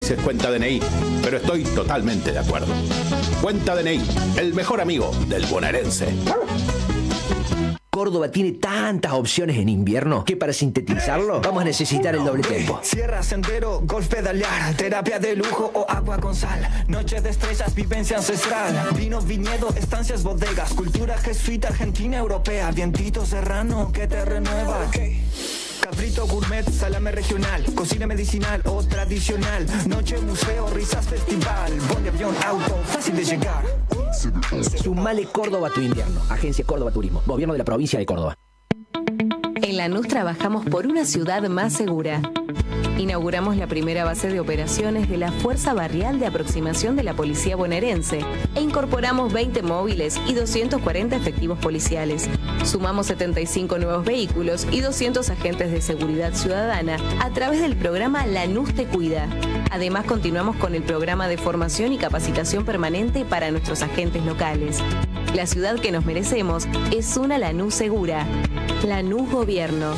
dices cuenta DNI, pero estoy totalmente de acuerdo. Cuenta DNI, el mejor amigo del bonaerense. Córdoba tiene tantas opciones en invierno que para sintetizarlo vamos a necesitar el doble tempo. Sierra, sendero, golf pedalear, terapia de lujo o agua con sal. Noche de estrellas, vivencia ancestral. Vino, viñedo, estancias, bodegas. Cultura jesuita, argentina, europea. Vientito serrano que te renueva. Cabrito, gourmet, salame regional. Cocina medicinal o tradicional. Noche, museo, risas, festival. Bondi, avión, auto, fácil de llegar. Sumale Córdoba a tu invierno. Agencia Córdoba Turismo. Gobierno de la provincia de Córdoba. En Lanús trabajamos por una ciudad más segura. Inauguramos la primera base de operaciones de la Fuerza Barrial de Aproximación de la Policía Bonaerense e incorporamos 20 móviles y 240 efectivos policiales. Sumamos 75 nuevos vehículos y 200 agentes de seguridad ciudadana a través del programa Lanús Te Cuida. Además, continuamos con el programa de formación y capacitación permanente para nuestros agentes locales. La ciudad que nos merecemos es una Lanús segura. Lanús Gobierno.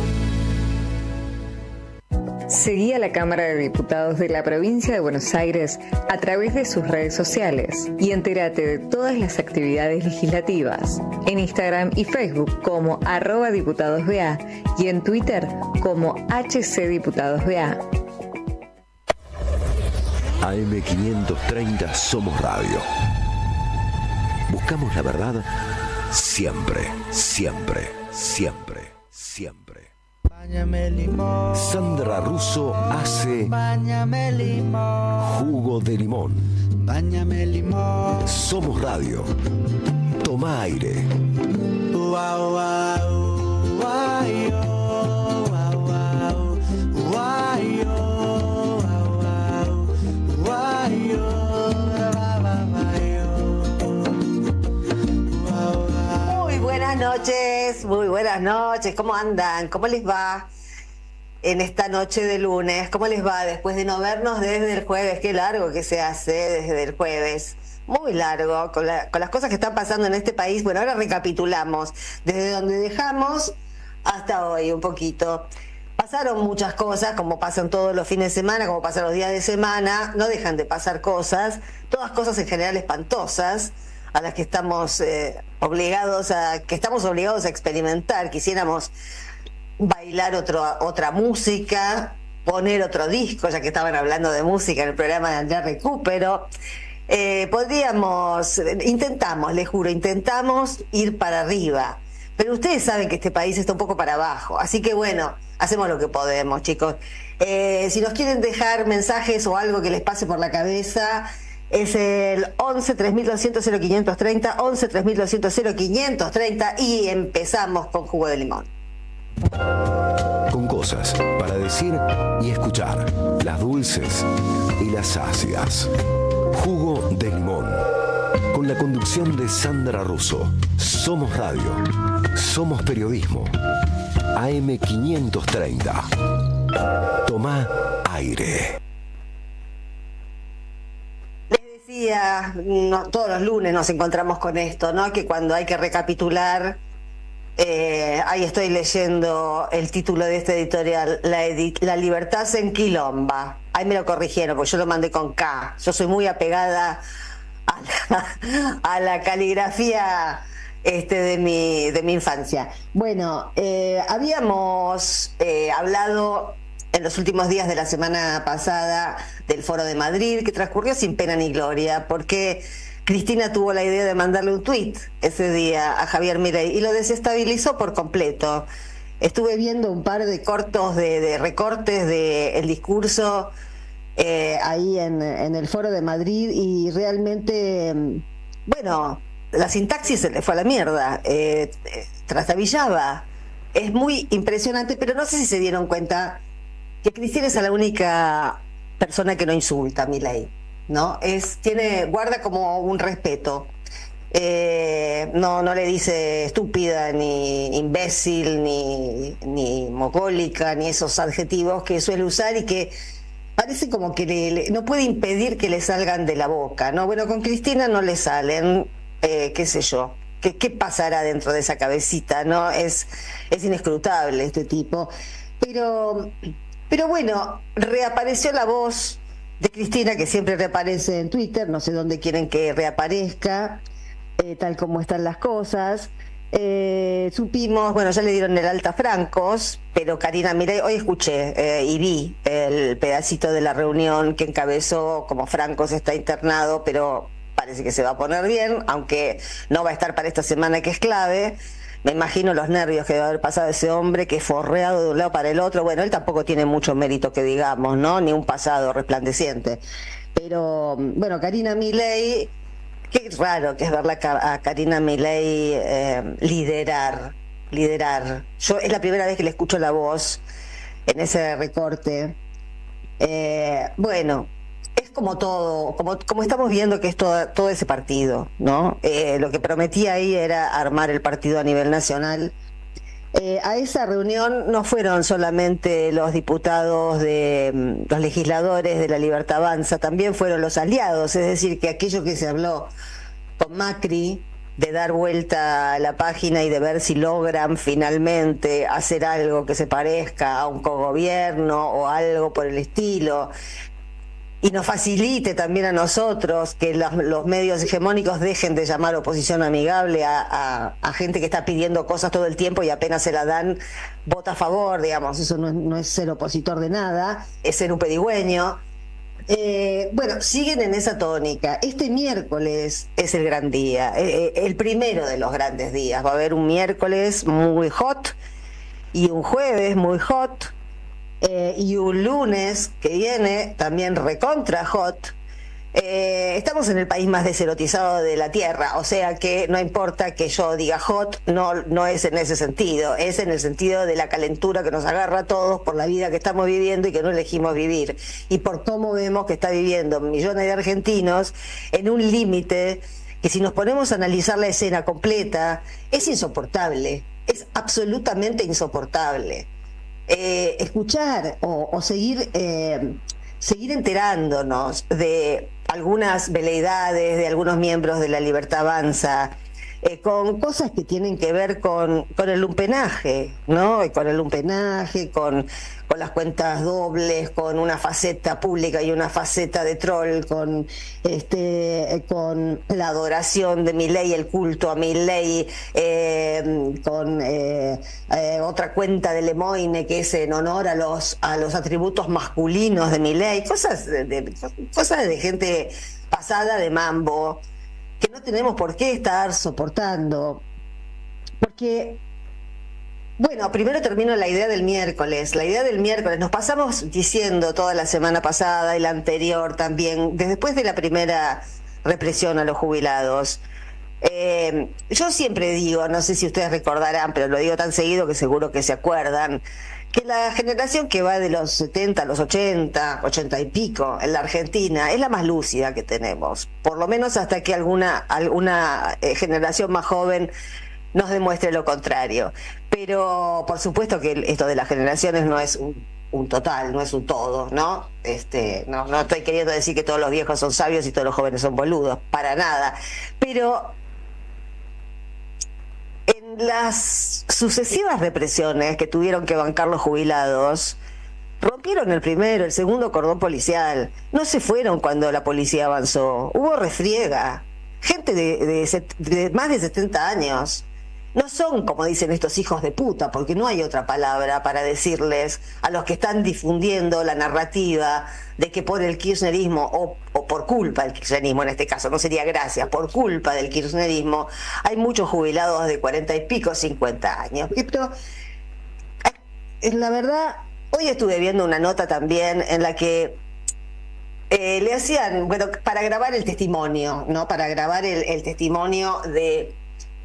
Seguí a la Cámara de Diputados de la Provincia de Buenos Aires a través de sus redes sociales y entérate de todas las actividades legislativas en Instagram y Facebook como @diputadosBA y en Twitter como HCDiputadosBA. AM530 Somos Radio. Buscamos la verdad siempre, siempre, siempre, siempre. Báñame limón. Sandra Russo hace jugo de limón. Báñame limón. Somos Radio. Toma aire. Wow, wow, wow, wow, Muy buenas noches, ¿cómo andan? ¿Cómo les va en esta noche de lunes? ¿Cómo les va después de no vernos desde el jueves? Qué largo que se hace desde el jueves, muy largo, con las cosas que están pasando en este país. Bueno, ahora recapitulamos, desde donde dejamos hasta hoy un poquito. Pasaron muchas cosas, como pasan todos los fines de semana, como pasan los días de semana, no dejan de pasar cosas, todas cosas en general espantosas, a las que estamos obligados a experimentar. Quisiéramos bailar otra música, poner otro disco, ya que estaban hablando de música en el programa de Andrea Recupero. Les juro, intentamos ir para arriba, pero ustedes saben que este país está un poco para abajo, así que bueno, hacemos lo que podemos, chicos. Si nos quieren dejar mensajes o algo que les pase por la cabeza, es el 11 3200 0530, 11 3200 0530, y empezamos con Jugo de Limón. Con cosas para decir y escuchar, las dulces y las ácidas. Jugo de Limón, con la conducción de Sandra Russo. Somos Radio, somos periodismo. AM530. Toma aire. Todos los lunes nos encontramos con esto, ¿no? Que cuando hay que recapitular, ahí estoy leyendo el título de este editorial, La libertad se enquilomba. Ahí me lo corrigieron, porque yo lo mandé con K. Yo soy muy apegada a la caligrafía de mi infancia. Bueno, habíamos hablado en los últimos días de la semana pasada del Foro de Madrid, que transcurrió sin pena ni gloria, porque Cristina tuvo la idea de mandarle un tuit ese día a Javier Milei y lo desestabilizó por completo. Estuve viendo un par de cortos de recortes del discurso ahí en el Foro de Madrid, y realmente, bueno, la sintaxis se le fue a la mierda, trastabillaba. Es muy impresionante, pero no sé si se dieron cuenta que Cristina es la única persona que no insulta a Milei, ¿no? Guarda como un respeto. No le dice estúpida, ni imbécil, ni mogólica, ni esos adjetivos que suele usar y que parece como que no puede impedir que le salgan de la boca, ¿no? Bueno, con Cristina no le salen, qué sé yo. ¿Qué pasará dentro de esa cabecita, no? Es inescrutable este tipo. Pero bueno, reapareció la voz de Cristina, que siempre reaparece en Twitter, no sé dónde quieren que reaparezca, tal como están las cosas. Supimos, bueno, ya le dieron el alta a Francos, pero Karina Milei, hoy escuché y vi el pedacito de la reunión que encabezó, como Francos está internado, pero parece que se va a poner bien, aunque no va a estar para esta semana, que es clave. Me imagino los nervios que debe haber pasado ese hombre, que forreado de un lado para el otro. Bueno, él tampoco tiene mucho mérito que digamos, ¿no? Ni un pasado resplandeciente. Pero, bueno, Karina Milei, qué raro que es verla a Karina Milei liderar. Yo es la primera vez que le escucho la voz en ese recorte. Bueno, es como todo, como estamos viendo que es todo ese partido, ¿no? Lo que prometía ahí era armar el partido a nivel nacional. A esa reunión no fueron solamente los diputados los legisladores de La Libertad Avanza, también fueron los aliados, es decir, que aquello que se habló con Macri, de dar vuelta a la página y de ver si logran finalmente hacer algo que se parezca a un cogobierno o algo por el estilo, y nos facilite también a nosotros que los medios hegemónicos dejen de llamar oposición amigable a gente que está pidiendo cosas todo el tiempo y apenas se la dan, vota a favor, digamos. Eso no es ser opositor de nada, es ser un pedigüeño. Bueno, siguen en esa tónica. Este miércoles es el gran día, el primero de los grandes días. Va a haber un miércoles muy hot y un jueves muy hot. Y un lunes que viene también recontra hot. Estamos en el país más deserotizado de la tierra, o sea que no importa que yo diga hot, no es en ese sentido, es en el sentido de la calentura que nos agarra a todos por la vida que estamos viviendo y que no elegimos vivir, y por cómo vemos que está viviendo millones de argentinos en un límite que, si nos ponemos a analizar la escena completa, es insoportable, es absolutamente insoportable. Escuchar o seguir enterándonos de algunas veleidades de algunos miembros de La Libertad Avanza, con cosas que tienen que ver con el lumpenaje, ¿no? Con el lumpenaje, con las cuentas dobles, con una faceta pública y una faceta de troll, con la adoración de Milei, el culto a Milei, con otra cuenta de Lemoine que es en honor a los atributos masculinos de Milei, cosas de gente pasada de mambo, que no tenemos por qué estar soportando, porque, bueno, primero termino la idea del miércoles. La idea del miércoles, nos pasamos diciendo toda la semana pasada y la anterior también, después de la primera represión a los jubilados, yo siempre digo, no sé si ustedes recordarán, pero lo digo tan seguido que seguro que se acuerdan, que la generación que va de los 70 a los 80 y pico en la Argentina es la más lúcida que tenemos, por lo menos hasta que alguna generación más joven nos demuestre lo contrario. Pero por supuesto que esto de las generaciones no es un total, no es un todo, ¿no? No estoy queriendo decir que todos los viejos son sabios y todos los jóvenes son boludos, para nada, pero en las sucesivas represiones que tuvieron que bancar los jubilados, rompieron el primero, el segundo cordón policial, no se fueron cuando la policía avanzó, hubo refriega, gente de más de 70 años. No son, como dicen estos hijos de puta, porque no hay otra palabra para decirles a los que están difundiendo la narrativa de que por el kirchnerismo, o por culpa del kirchnerismo en este caso, no sería gracias, por culpa del kirchnerismo, hay muchos jubilados de 40 y pico, 50 años. Pero, la verdad, hoy estuve viendo una nota también en la que le hacían, bueno, para grabar el testimonio, ¿no? Para grabar el testimonio de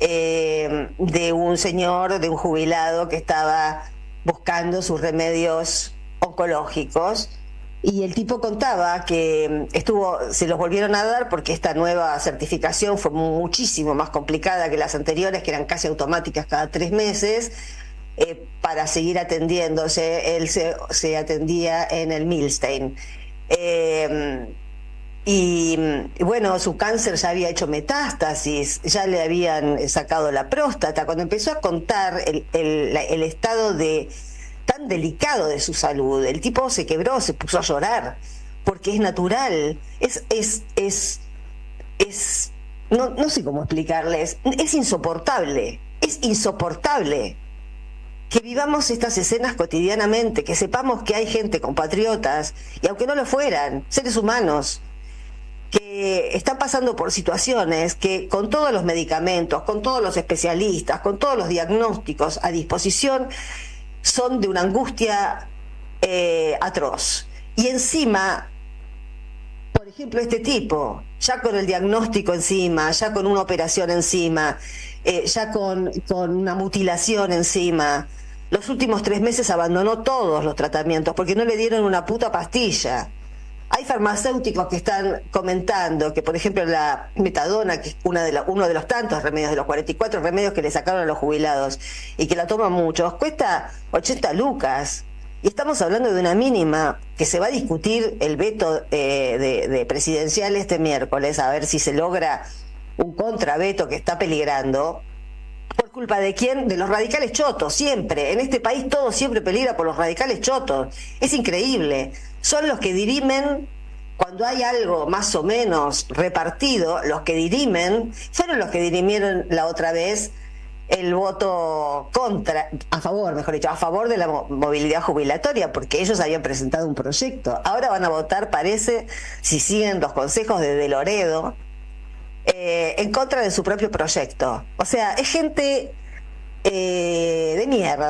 un señor, de un jubilado que estaba buscando sus remedios oncológicos, y el tipo contaba que se los volvieron a dar porque esta nueva certificación fue muchísimo más complicada que las anteriores, que eran casi automáticas cada 3 meses, para seguir atendiéndose. Él se atendía en el Milstein. Y bueno, su cáncer ya había hecho metástasis, ya le habían sacado la próstata. Cuando empezó a contar el estado tan delicado de su salud, el tipo se quebró, se puso a llorar, porque es natural, no sé cómo explicarles, es insoportable que vivamos estas escenas cotidianamente, que sepamos que hay gente, compatriotas, y aunque no lo fueran, seres humanos, que están pasando por situaciones que con todos los medicamentos, con todos los especialistas, con todos los diagnósticos a disposición, son de una angustia atroz. Y encima, por ejemplo, este tipo, ya con el diagnóstico encima, ya con una operación encima, ya con una mutilación encima, los últimos 3 meses abandonó todos los tratamientos porque no le dieron una puta pastilla. Hay farmacéuticos que están comentando que, por ejemplo, la metadona, que es uno de los tantos remedios, de los 44 remedios que le sacaron a los jubilados y que la toman muchos, cuesta 80 lucas. Y estamos hablando de una mínima que se va a discutir el veto de presidencial este miércoles, a ver si se logra un contraveto que está peligrando. ¿Por culpa de quién? De los radicales chotos, siempre. En este país todo siempre peligra por los radicales chotos. Es increíble. Son los que dirimen, cuando hay algo más o menos repartido, los que dirimen, fueron los que dirimieron la otra vez el voto a favor de la movilidad jubilatoria, porque ellos habían presentado un proyecto. Ahora van a votar, parece, si siguen los consejos de Loredo, en contra de su propio proyecto. O sea, es gente de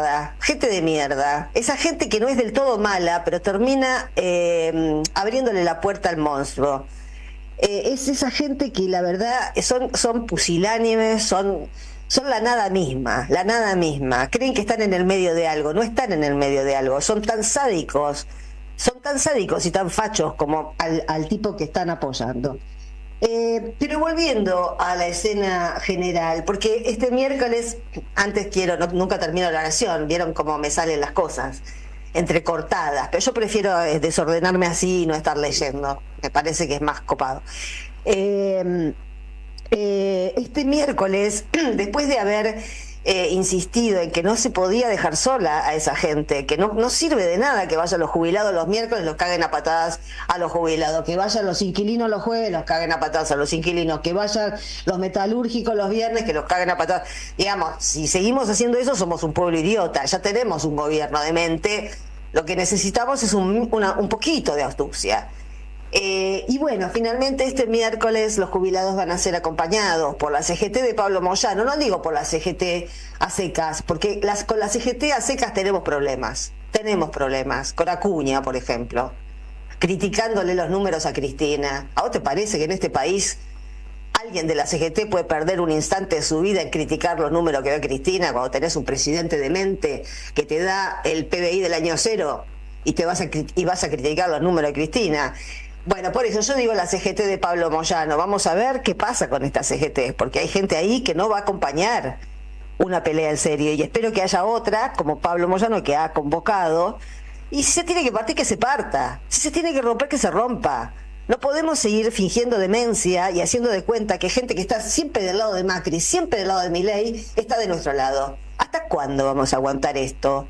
mierda, esa gente que no es del todo mala, pero termina abriéndole la puerta al monstruo. Es esa gente que la verdad son pusilánimes, son la nada misma, creen que están en el medio de algo, no están en el medio de algo, son tan sádicos y tan fachos como al tipo que están apoyando. Pero volviendo a la escena general, porque este miércoles, nunca termino la oración, vieron cómo me salen las cosas, entrecortadas, pero yo prefiero desordenarme así y no estar leyendo, me parece que es más copado. Este miércoles, después de haber insistido en que no se podía dejar sola a esa gente, que no sirve de nada que vayan los jubilados los miércoles, los caguen a patadas a los jubilados, que vayan los inquilinos los jueves, los caguen a patadas a los inquilinos, que vayan los metalúrgicos los viernes, que los caguen a patadas. Digamos, si seguimos haciendo eso somos un pueblo idiota, ya tenemos un gobierno demente, lo que necesitamos es un poquito de astucia. Y bueno, finalmente este miércoles los jubilados van a ser acompañados por la CGT de Pablo Moyano. No digo por la CGT a secas, porque con la CGT a secas tenemos problemas, con Acuña, por ejemplo, criticándole los números a Cristina. ¿A vos te parece que en este país alguien de la CGT puede perder un instante de su vida en criticar los números que da Cristina cuando tenés un presidente demente que te da el PBI del año 0 y vas a criticar los números de Cristina? Bueno, por eso yo digo la CGT de Pablo Moyano. Vamos a ver qué pasa con esta CGT, porque hay gente ahí que no va a acompañar una pelea en serio, y espero que haya otra, como Pablo Moyano, que ha convocado, y si se tiene que partir, que se parta, si se tiene que romper, que se rompa. No podemos seguir fingiendo demencia y haciendo de cuenta que gente que está siempre del lado de Macri, siempre del lado de Milei, está de nuestro lado. ¿Hasta cuándo vamos a aguantar esto?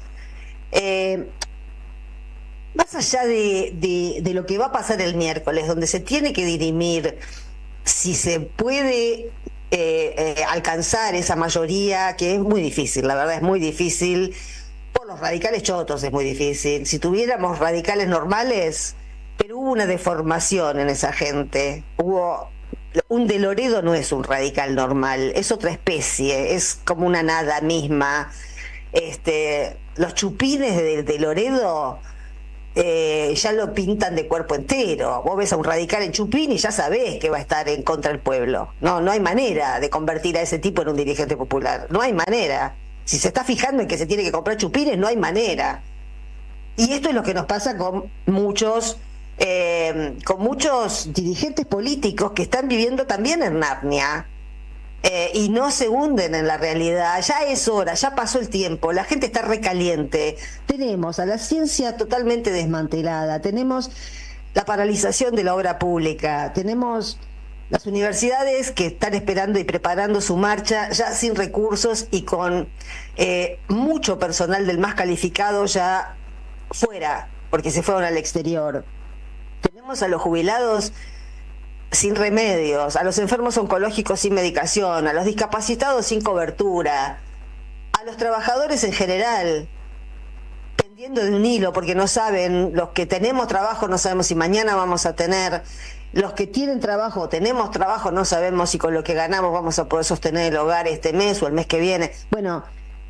Más allá de lo que va a pasar el miércoles, donde se tiene que dirimir si se puede alcanzar esa mayoría, que es muy difícil, la verdad es muy difícil, por los radicales chotos es muy difícil. Si tuviéramos radicales normales, pero hubo una deformación en esa gente, un de Loredo no es un radical normal, es otra especie, es como una nada misma. Los chupines de Loredo ya lo pintan de cuerpo entero. Vos ves a un radical en chupín y ya sabés que va a estar en contra del pueblo. No hay manera de convertir a ese tipo en un dirigente popular. No hay manera. Si se está fijando en que se tiene que comprar chupines, no hay manera. Y esto es lo que nos pasa con muchos dirigentes políticos que están viviendo también en Narnia. Y no se hunden en la realidad. Ya es hora, ya pasó el tiempo, la gente está recaliente. Tenemos a la ciencia totalmente desmantelada, tenemos la paralización de la obra pública, tenemos las universidades que están esperando y preparando su marcha ya sin recursos y con mucho personal del más calificado ya fuera, porque se fueron al exterior. Tenemos Dejamos a los jubilados sin remedios, a los enfermos oncológicos sin medicación, a los discapacitados sin cobertura, a los trabajadores en general pendiendo de un hilo porque no saben, los que tenemos trabajo no sabemos si mañana vamos a tener, los que tienen trabajo o tenemos trabajo no sabemos si con lo que ganamos vamos a poder sostener el hogar este mes o el mes que viene. Bueno,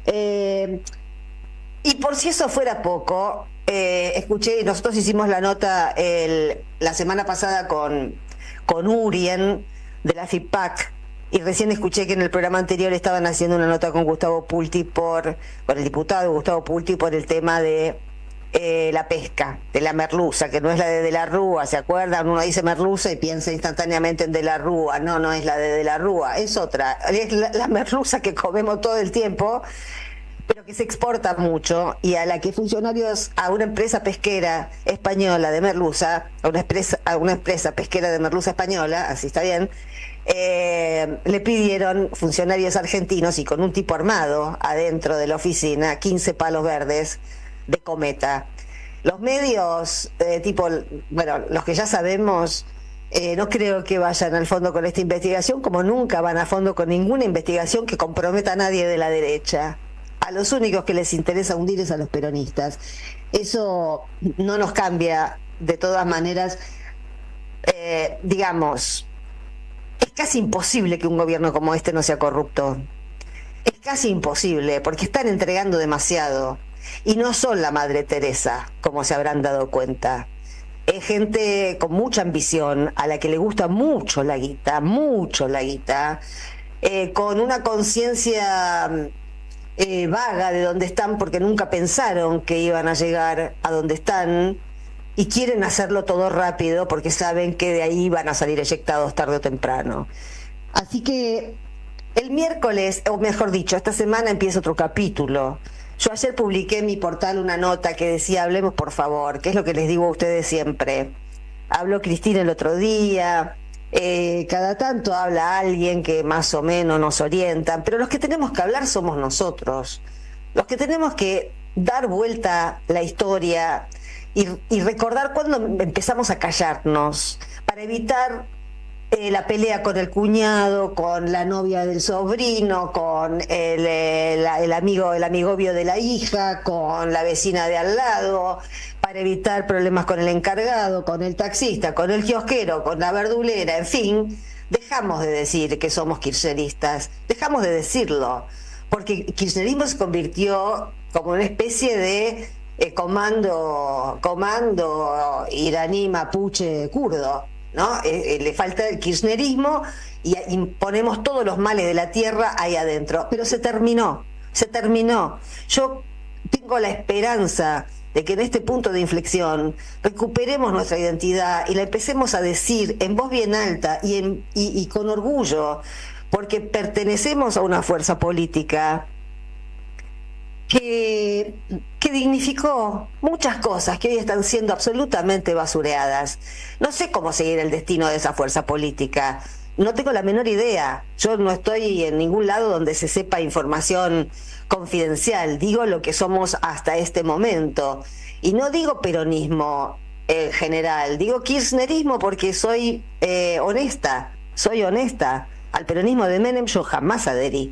y por si eso fuera poco, escuché, nosotros hicimos la nota la semana pasada con Urien de la FIPAC, y recién escuché que en el programa anterior estaban haciendo una nota con Gustavo Pulti con el diputado Gustavo Pulti por el tema de la pesca, de la merluza, que no es la de la Rúa, ¿se acuerdan? Uno dice merluza y piensa instantáneamente en de la Rúa. No es la de la Rúa, es otra, es la merluza que comemos todo el tiempo, pero que se exporta mucho, y a la que funcionarios, a una empresa pesquera española de merluza, a una empresa pesquera de merluza española, así está bien, le pidieron funcionarios argentinos y con un tipo armado adentro de la oficina 15 palos verdes de cometa. Los medios, los que ya sabemos, no creo que vayan al fondo con esta investigación, como nunca van a fondo con ninguna investigación que comprometa a nadie de la derecha. A los únicos que les interesa hundir es a los peronistas. Eso no nos cambia, de todas maneras, digamos, es casi imposible que un gobierno como este no sea corrupto. Es casi imposible, porque están entregando demasiado. Y no son la Madre Teresa, como se habrán dado cuenta. Es gente con mucha ambición, a la que le gusta mucho la guita, con una conciencia vaga de dónde están, porque nunca pensaron que iban a llegar a donde están, y quieren hacerlo todo rápido porque saben que de ahí van a salir eyectados tarde o temprano. Así que el miércoles, o mejor dicho, esta semana empieza otro capítulo. Yo ayer publiqué en mi portal una nota que decía: hablemos por favor, que es lo que les digo a ustedes siempre. Habló Cristina el otro día, cada tanto habla alguien que más o menos nos orienta, pero los que tenemos que hablar somos nosotros, los que tenemos que dar vuelta la historia y recordar cuándo empezamos a callarnos, para evitar la pelea con el cuñado, con la novia del sobrino, con el amigobio de la hija, con la vecina de al lado, para evitar problemas con el encargado, con el taxista, con el kiosquero, con la verdulera, en fin. Dejamos de decir que somos kirchneristas, dejamos de decirlo, porque el kirchnerismo se convirtió como una especie de comando iraní, mapuche, kurdo, ¿no? Le falta el kirchnerismo y imponemos todos los males de la tierra ahí adentro, pero se terminó. Yo tengo la esperanza de que en este punto de inflexión recuperemos nuestra identidad y la empecemos a decir en voz bien alta y con orgullo, porque pertenecemos a una fuerza política que dignificó muchas cosas que hoy están siendo absolutamente basureadas. No sé cómo seguir el destino de esa fuerza política, no tengo la menor idea. Yo no estoy en ningún lado donde se sepa información confidencial, digo lo que somos hasta este momento, y no digo peronismo en general, digo kirchnerismo porque soy honesta. Al peronismo de Menem yo jamás adherí.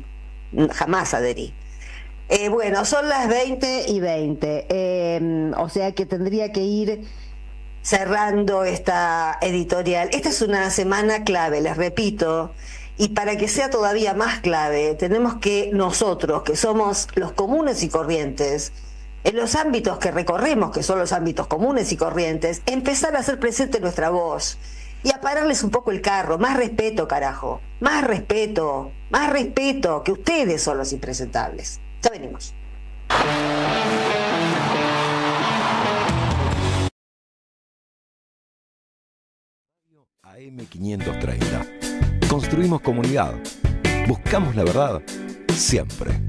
Bueno, son las 20:20, o sea que tendría que ir cerrando esta editorial. Esta es una semana clave, les repito, y para que sea todavía más clave, tenemos que nosotros, que somos los comunes y corrientes, en los ámbitos que recorremos, que son los ámbitos comunes y corrientes, empezar a hacer presente nuestra voz y a pararles un poco el carro. Más respeto, carajo, más respeto, que ustedes son los impresentables. Ya venimos. AM530. Construimos comunidad. Buscamos la verdad siempre.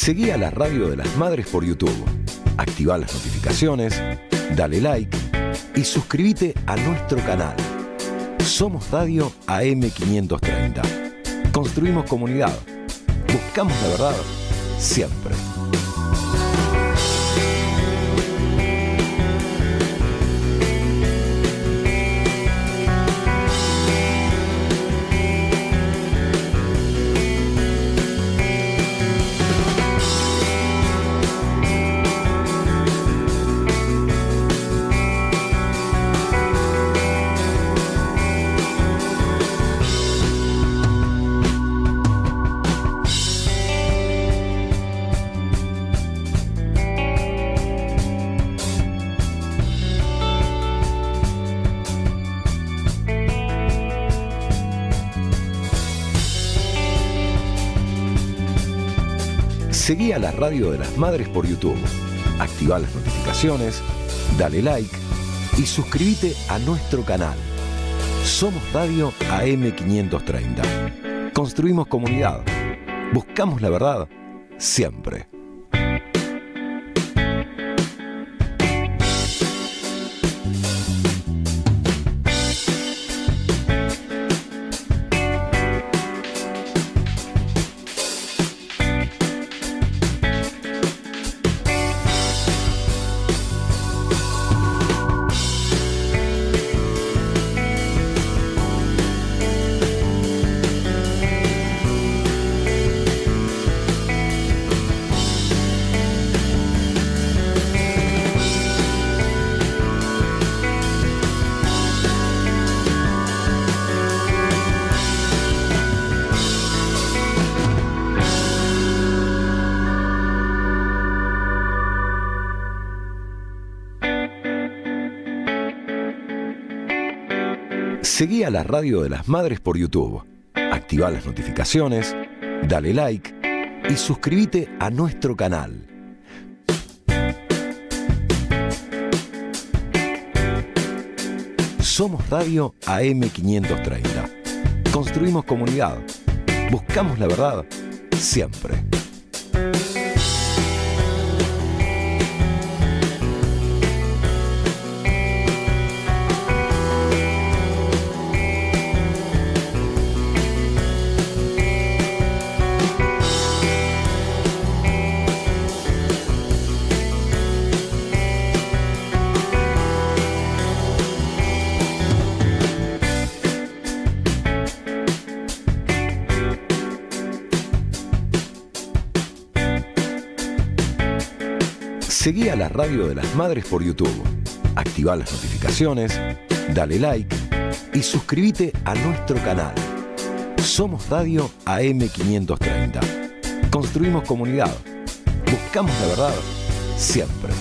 Seguí a la Radio de las Madres por YouTube. Activá las notificaciones, dale like y suscríbete a nuestro canal. Somos Radio AM530. Construimos comunidad. Buscamos la verdad siempre. Seguí a la Radio de las Madres por YouTube. Activá las notificaciones, dale like y suscríbete a nuestro canal. Somos Radio AM530. Construimos comunidad. Buscamos la verdad siempre. Seguí a la Radio de las Madres por YouTube. Activá las notificaciones, dale like y suscríbete a nuestro canal. Somos Radio AM530. Construimos comunidad. Buscamos la verdad siempre. Seguí a la Radio de las Madres por YouTube. Activá las notificaciones, dale like y suscríbete a nuestro canal. Somos Radio AM530. Construimos comunidad. Buscamos la verdad siempre.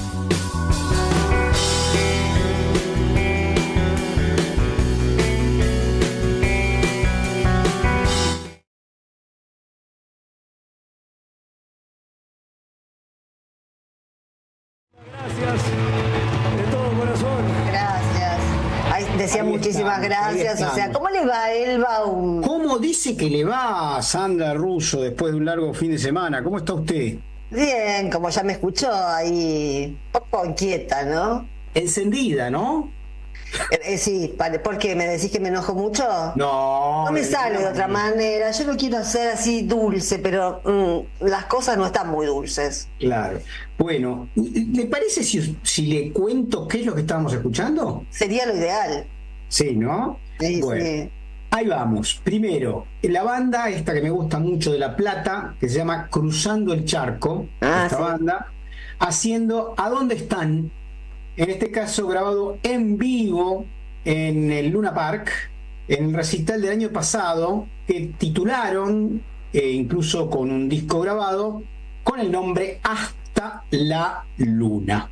Muchísimas gracias. O sea, ¿cómo le va a Elba? ¿Cómo dice que le va a Sandra Russo después de un largo fin de semana? ¿Cómo está usted? Bien, como ya me escuchó, ahí un poco inquieta, ¿no? Encendida, ¿no? Sí, ¿por qué? ¿Me decís que me enojo mucho? No. No me sale de otra manera. Yo lo quiero hacer así dulce, pero las cosas no están muy dulces. Claro. Bueno, ¿le parece si le cuento qué es lo que estábamos escuchando? Sería lo ideal. Sí, ¿no? Sí, bueno, sí. Ahí vamos. Primero, la banda esta que me gusta mucho de La Plata, que se llama Cruzando el Charco, esta sí. banda, haciendo ¿A dónde están? En este caso grabado en vivo en el Luna Park, en el recital del año pasado, que titularon, incluso con un disco grabado, con el nombre Hasta la Luna.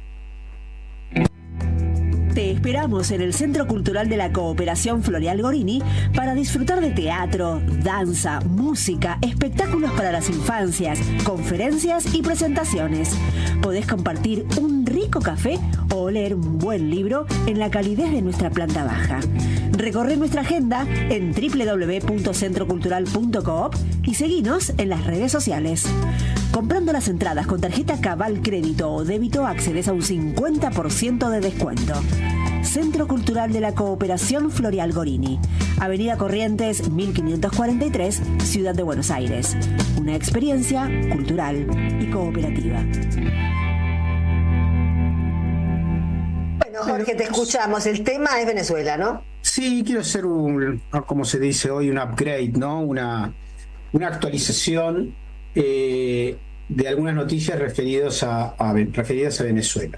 Te esperamos en el Centro Cultural de la Cooperación Floreal Gorini para disfrutar de teatro, danza, música, espectáculos para las infancias, conferencias y presentaciones. Podés compartir un rico café o leer un buen libro en la calidez de nuestra planta baja. Recorre nuestra agenda en www.centrocultural.coop y seguinos en las redes sociales. Comprando las entradas con tarjeta Cabal Crédito o Débito accedes a un 50% de descuento. Centro Cultural de la Cooperación Floreal Gorini, Avenida Corrientes 1543, Ciudad de Buenos Aires. Una experiencia cultural y cooperativa. Bueno, Jorge, te escuchamos. El tema es Venezuela, ¿no? Sí, quiero hacer como se dice hoy, un upgrade, ¿no? Una actualización de algunas noticias referidas a Venezuela.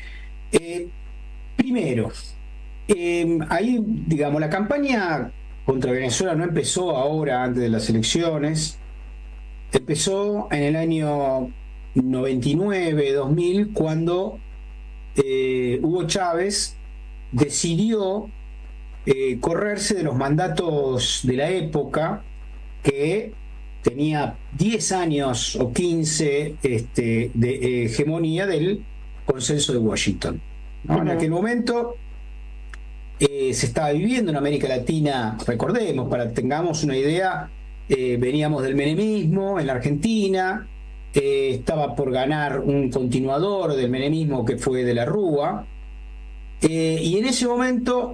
Primero, ahí, digamos, la campaña contra Venezuela no empezó ahora, antes de las elecciones. Empezó en el año 99, 2000, cuando Hugo Chávez decidió correrse de los mandatos de la época, que tenía 10 años o 15 de hegemonía del Consenso de Washington, ¿no? En aquel momento se estaba viviendo en América Latina, recordemos, para que tengamos una idea, veníamos del menemismo en la Argentina, estaba por ganar un continuador del menemismo que fue de la Rúa, y en ese momento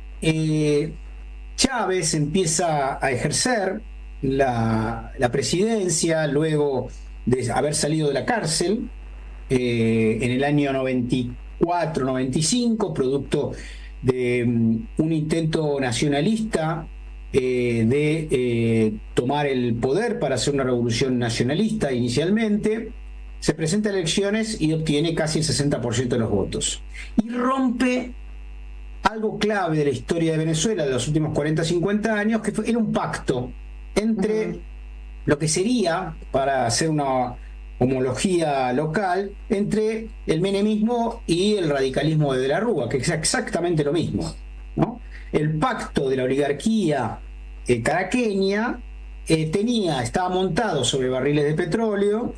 Chávez empieza a ejercer la presidencia luego de haber salido de la cárcel en el año 94-95, producto de un intento nacionalista de tomar el poder para hacer una revolución nacionalista inicialmente. Se presenta a elecciones y obtiene casi el 60% de los votos. Y rompe algo clave de la historia de Venezuela de los últimos 40-50 años, que era un pacto entre lo que sería, para hacer una homología local, entre el menemismo y el radicalismo de la Rúa, que es exactamente lo mismo, ¿no? El pacto de la oligarquía caraqueña estaba montado sobre barriles de petróleo,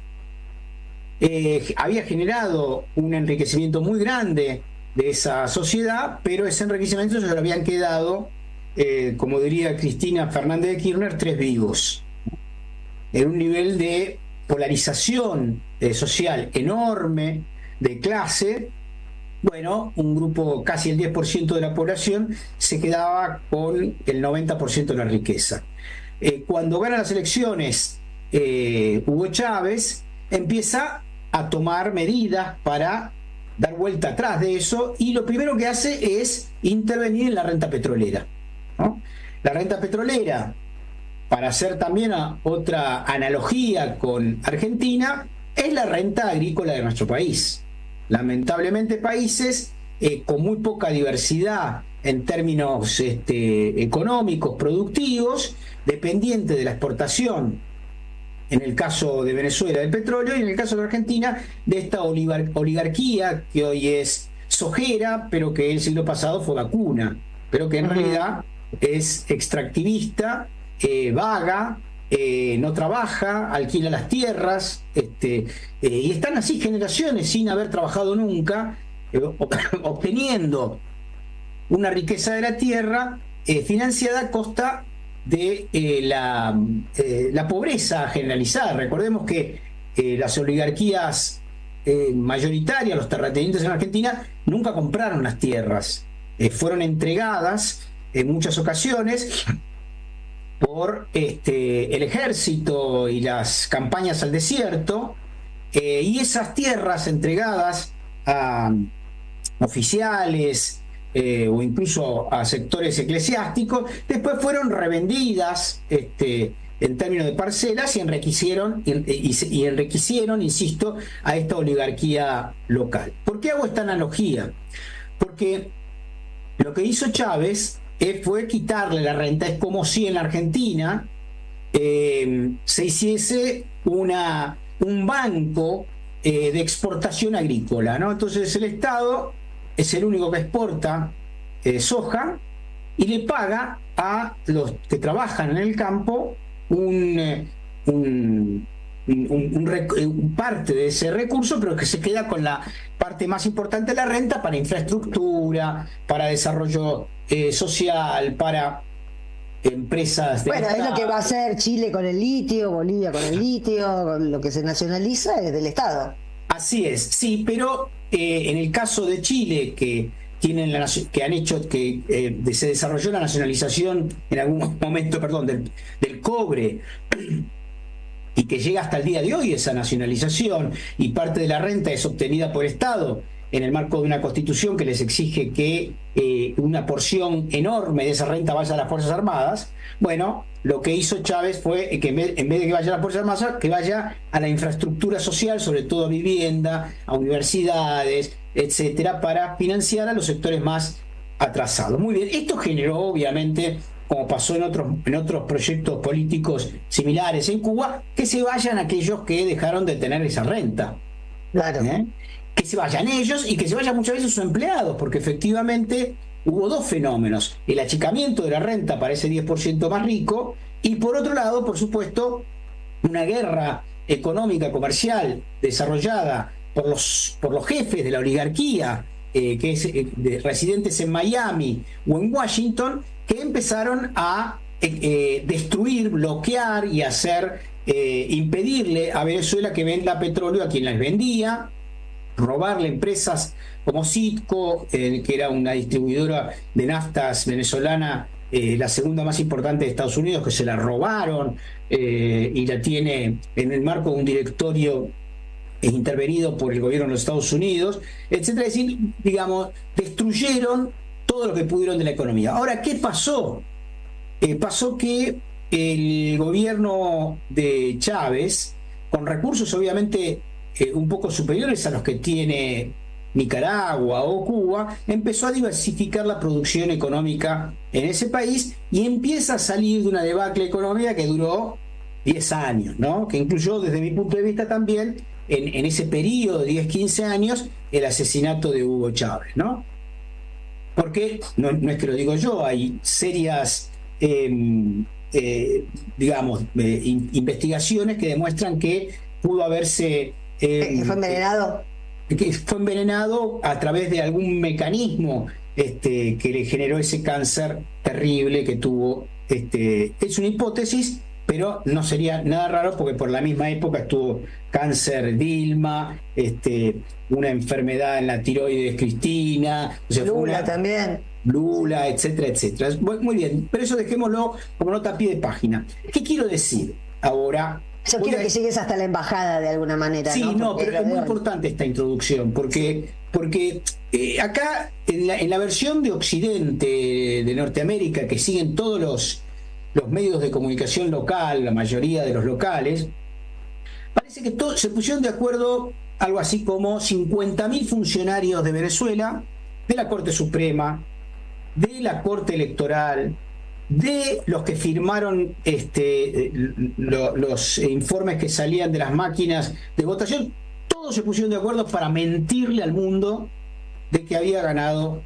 había generado un enriquecimiento muy grande de esa sociedad, pero ese enriquecimiento se lo habían quedado, como diría Cristina Fernández de Kirchner, 3 vivos. En un nivel de polarización social enorme, de clase. Bueno, un grupo, casi el 10% de la población, se quedaba con el 90% de la riqueza. Cuando gana las elecciones Hugo Chávez, empieza a tomar medidas para dar vuelta atrás de eso, y lo primero que hace es intervenir en la renta petrolera, ¿no? La renta petrolera, para hacer también otra analogía con Argentina, es la renta agrícola de nuestro país. Lamentablemente, países con muy poca diversidad en términos económicos, productivos, dependientes de la exportación, en el caso de Venezuela del petróleo, y en el caso de Argentina de esta oligarquía que hoy es sojera, pero que el siglo pasado fue vacuna, pero que en realidad es extractivista, vaga, no trabaja, alquila las tierras, y están así generaciones sin haber trabajado nunca, obteniendo una riqueza de la tierra financiada a costa de la pobreza generalizada. Recordemos que las oligarquías mayoritarias, los terratenientes en Argentina, nunca compraron las tierras, fueron entregadas en muchas ocasiones por el ejército y las campañas al desierto, y esas tierras entregadas a oficiales o incluso a sectores eclesiásticos, después fueron revendidas en términos de parcelas y enriquecieron, insisto, a esta oligarquía local. ¿Por qué hago esta analogía? Porque lo que hizo Chávez fue quitarle la renta. Es como si en la Argentina se hiciese un banco de exportación agrícola, ¿no? Entonces el Estado es el único que exporta soja y le paga a los que trabajan en el campo parte de ese recurso, pero que se queda con la parte más importante de la renta para infraestructura, para desarrollo social, para empresas de Bueno, es lo que va a hacer Chile con el litio, Bolivia con el litio, lo que se nacionaliza es del Estado. Así es, sí, pero en el caso de Chile, que han hecho que se desarrolló la nacionalización en algún momento, del cobre, y que llega hasta el día de hoy esa nacionalización, y parte de la renta es obtenida por Estado en el marco de una constitución que les exige que una porción enorme de esa renta vaya a las Fuerzas Armadas. Bueno, lo que hizo Chávez fue que en vez de que vaya a las Fuerzas Armadas, que vaya a la infraestructura social, sobre todo a vivienda, a universidades, etcétera, para financiar a los sectores más atrasados. Muy bien, esto generó obviamente, como pasó en otros proyectos políticos similares en Cuba, que se vayan aquellos que dejaron de tener esa renta. Claro. Que se vayan ellos y que se vayan muchas veces sus empleados, porque efectivamente hubo dos fenómenos: el achicamiento de la renta para ese 10% más rico, y por otro lado, por supuesto, una guerra económica comercial desarrollada por los jefes de la oligarquía, que es residentes en Miami o en Washington, que empezaron a destruir, bloquear y impedirle a Venezuela que venda petróleo a quien les vendía, robarle empresas como Citgo, que era una distribuidora de naftas venezolana, la segunda más importante de Estados Unidos, que se la robaron y la tiene en el marco de un directorio intervenido por el gobierno de los Estados Unidos, etcétera. Es decir, digamos, destruyeron todo lo que pudieron de la economía. Ahora, ¿qué pasó? Pasó que el gobierno de Chávez, con recursos obviamente un poco superiores a los que tiene Nicaragua o Cuba, empezó a diversificar la producción económica en ese país y empieza a salir de una debacle económica que duró 10 años, ¿no? Que incluyó, desde mi punto de vista también, en ese periodo de 10-15 años, el asesinato de Hugo Chávez, ¿no? Porque, no es que lo digo yo, hay serias investigaciones que demuestran que pudo haberse... ¿Que fue envenenado? Que fue envenenado a través de algún mecanismo que le generó ese cáncer terrible que tuvo. Es una hipótesis, pero no sería nada raro, porque por la misma época estuvo cáncer Dilma, una enfermedad en la tiroides Cristina, o sea, Lula también. Lula, etcétera, etcétera. Muy bien, pero eso dejémoslo como nota a pie de página. ¿Qué quiero decir ahora? Yo quiero que llegues hasta la embajada de alguna manera. Sí, pero es muy importante esta introducción, porque acá en la versión de Occidente de Norteamérica, que siguen todos los medios de comunicación local, la mayoría de los locales, parece que todos se pusieron de acuerdo, algo así como 50.000 funcionarios de Venezuela, de la Corte Suprema, de la Corte Electoral, de los que firmaron los informes que salían de las máquinas de votación. Todos se pusieron de acuerdo para mentirle al mundo de que había ganado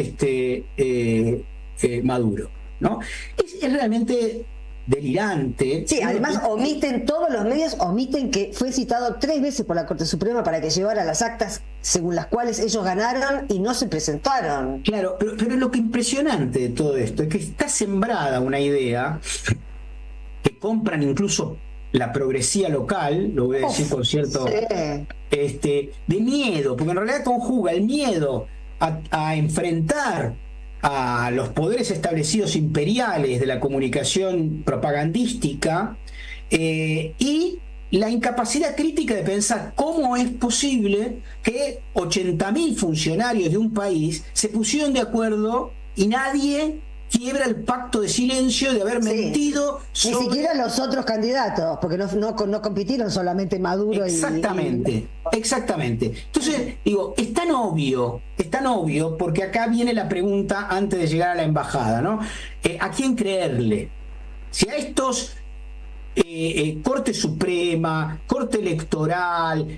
Maduro, ¿no? Es realmente delirante. Sí, además todos los medios omiten que fue citado 3 veces por la Corte Suprema para que llevara las actas según las cuales ellos ganaron y no se presentaron. Claro, pero lo que impresionante de todo esto es que está sembrada una idea que compran incluso la progresía local, lo voy a decir con cierto de miedo, porque en realidad conjuga el miedo a enfrentar a los poderes establecidos imperiales de la comunicación propagandística y la incapacidad crítica de pensar cómo es posible que 80.000 funcionarios de un país se pusieron de acuerdo y nadie quiebra el pacto de silencio de haber mentido sobre... Ni siquiera los otros candidatos, porque no compitieron solamente Maduro. Exactamente. Entonces, digo, es tan obvio, porque acá viene la pregunta antes de llegar a la embajada, ¿no? ¿A quién creerle? Si a estos Corte Suprema, Corte Electoral,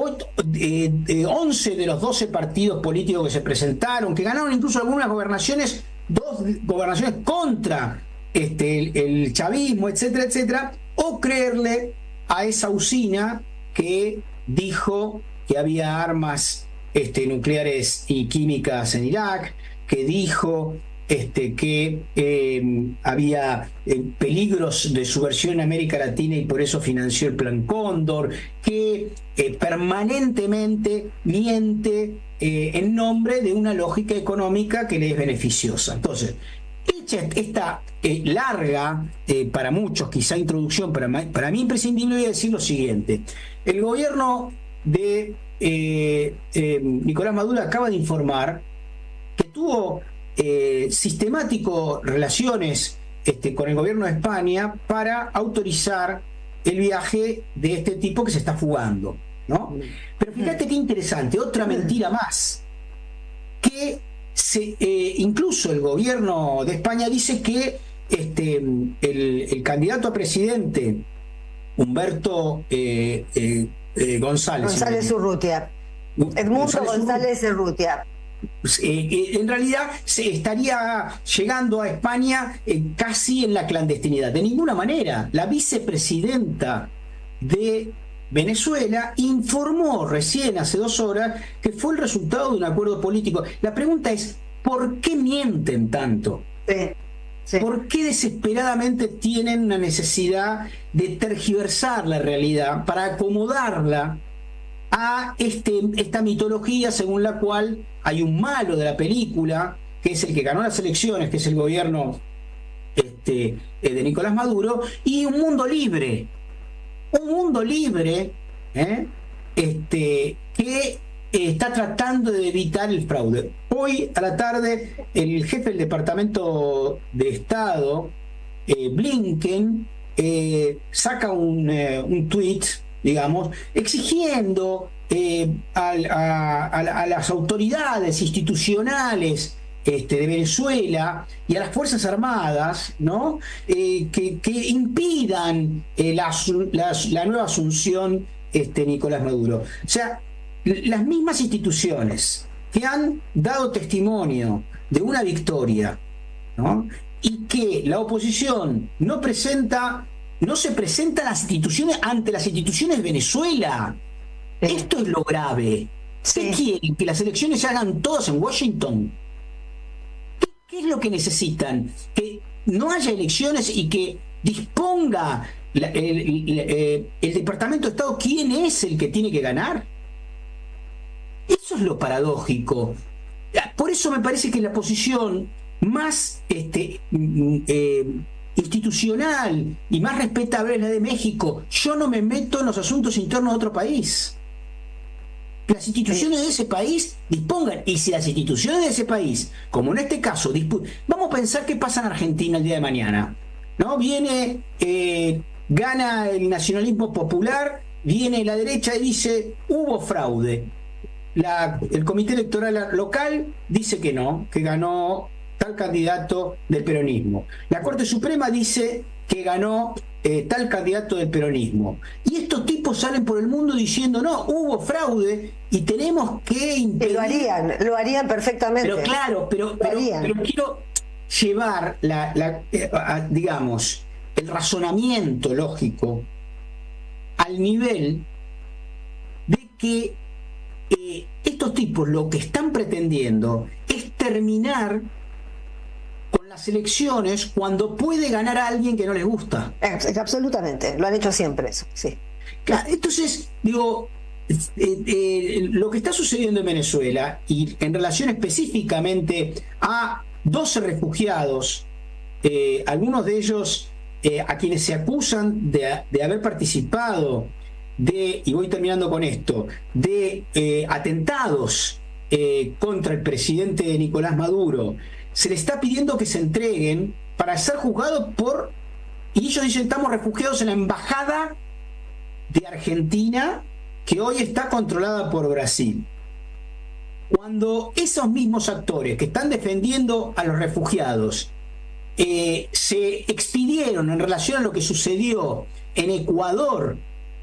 11 de los 12 partidos políticos que se presentaron, que ganaron incluso algunas gobernaciones, 2 gobernaciones contra el chavismo, etcétera, etcétera, o creerle a esa usina que dijo que había armas nucleares y químicas en Irak, que dijo que había peligros de subversión en América Latina y por eso financió el Plan Cóndor, que permanentemente miente en nombre de una lógica económica que le es beneficiosa. Entonces, hecha esta larga, para muchos quizá introducción, para mí imprescindible, voy a decir lo siguiente. El gobierno de Nicolás Maduro acaba de informar que tuvo sistemático relaciones con el gobierno de España para autorizar el viaje de este tipo que se está fugando, ¿no? Pero fíjate qué interesante, otra mentira más, que incluso el gobierno de España dice que el candidato a presidente Humberto González Urrutia, Edmundo González Urrutia, en realidad se estaría llegando a España casi en la clandestinidad. De ninguna manera. La vicepresidenta de Venezuela informó recién hace 2 horas que fue el resultado de un acuerdo político. La pregunta es, ¿por qué mienten tanto? Sí. ¿Por qué desesperadamente tienen una necesidad de tergiversar la realidad para acomodarla a esta mitología según la cual hay un malo de la película, que es el que ganó las elecciones, que es el gobierno de Nicolás Maduro, y un mundo libre que está tratando de evitar el fraude? Hoy a la tarde el jefe del Departamento de Estado, Blinken, saca un tuit, digamos, exigiendo a las autoridades institucionales de Venezuela y a las Fuerzas Armadas, ¿no? que impidan la nueva asunción Nicolás Maduro. O sea, las mismas instituciones que han dado testimonio de una victoria, ¿no? Y que la oposición no se presenta ante las instituciones de Venezuela. Esto es lo grave. ¿Qué quieren? ¿Que las elecciones se hagan todas en Washington? ¿Qué es lo que necesitan? ¿Que no haya elecciones y que disponga el Departamento de Estado quién es el que tiene que ganar? Eso es lo paradójico. Por eso me parece que la posición más institucional y más respetable es la de México. Yo no me meto en los asuntos internos de otro país. Las instituciones de ese país dispongan, y si las instituciones de ese país, como en este caso, vamos a pensar qué pasa en Argentina el día de mañana, ¿no? Viene, gana el nacionalismo popular, viene la derecha y dice hubo fraude. El comité electoral local dice que no, que ganó tal candidato del peronismo. La Corte Suprema dice que ganó tal candidato del peronismo. Y estos tipos salen por el mundo diciendo no, hubo fraude y tenemos que impedir. Lo harían perfectamente. Pero claro, pero quiero llevar digamos, el razonamiento lógico al nivel de que estos tipos lo que están pretendiendo es terminar con las elecciones cuando puede ganar a alguien que no les gusta. Absolutamente, lo han hecho siempre eso, sí. Claro, entonces, digo, lo que está sucediendo en Venezuela y en relación específicamente a 12 refugiados, algunos de ellos a quienes se acusan de haber participado y voy terminando con esto, de atentados contra el presidente Nicolás Maduro, se le está pidiendo que se entreguen para ser juzgados y ellos dicen estamos refugiados en la embajada de Argentina, que hoy está controlada por Brasil. Cuando esos mismos actores que están defendiendo a los refugiados se expidieron en relación a lo que sucedió en Ecuador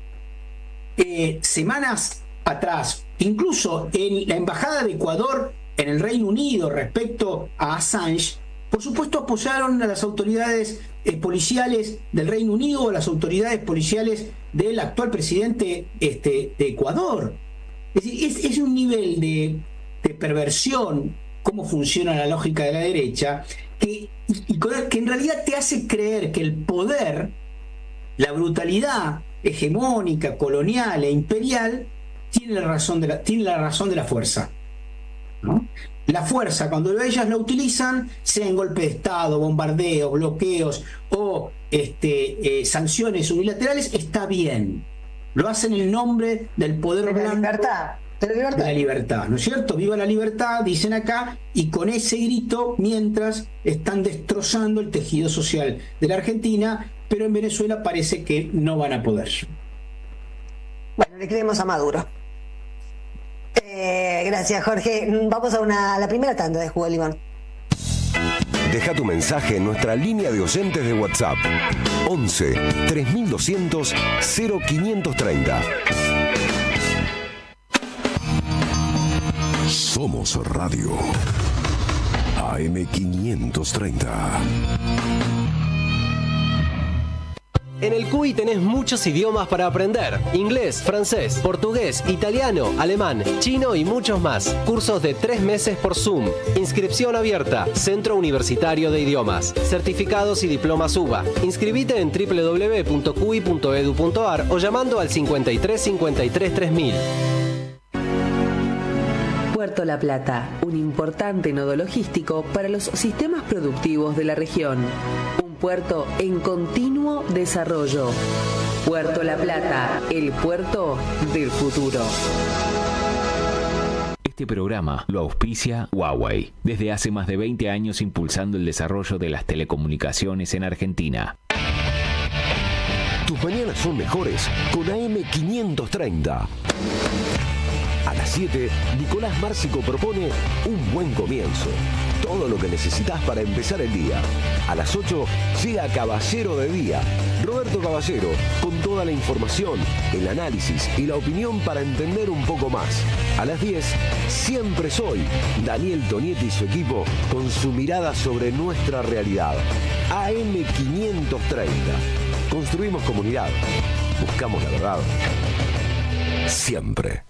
semanas atrás, incluso en la embajada de Ecuador en el Reino Unido respecto a Assange, por supuesto apoyaron a las autoridades policiales del Reino Unido o a las autoridades policiales del actual presidente de Ecuador. Es decir, es un nivel de perversión cómo funciona la lógica de la derecha, que en realidad te hace creer que el poder, la brutalidad hegemónica, colonial e imperial, tiene la razón de la fuerza, ¿no? La fuerza, cuando ellas la utilizan, sea en golpe de Estado, bombardeos, bloqueos o sanciones unilaterales, está bien. Lo hacen en nombre del poder blanco. De la libertad, ¿no es cierto? Viva la libertad, dicen acá, y con ese grito, mientras están destrozando el tejido social de la Argentina, pero en Venezuela parece que no van a poder. Bueno, le creemos a Maduro. Gracias, Jorge. Vamos a la primera tanda de Jugo de Limón. Deja tu mensaje en nuestra línea de oyentes de WhatsApp 11 3200 0530. Somos Radio AM530. En el CUI tenés muchos idiomas para aprender. Inglés, francés, portugués, italiano, alemán, chino y muchos más. Cursos de 3 meses por Zoom. Inscripción abierta. Centro Universitario de Idiomas. Certificados y diplomas UBA. Inscribite en www.cui.edu.ar o llamando al 53 53 3000. Puerto La Plata, un importante nodo logístico para los sistemas productivos de la región. Un puerto en continuo desarrollo. Puerto La Plata, el puerto del futuro. Este programa lo auspicia Huawei, desde hace más de 20 años impulsando el desarrollo de las telecomunicaciones en Argentina. Tus mañanas son mejores con AM530. A las 7, Nicolás Márcico propone Un Buen Comienzo. Todo lo que necesitas para empezar el día. A las 8 llega Caballero de Día. Roberto Caballero, con toda la información, el análisis y la opinión para entender un poco más. A las 10, Siempre Soy. Daniel Tonietti y su equipo con su mirada sobre nuestra realidad. AM530. Construimos comunidad. Buscamos la verdad. Siempre.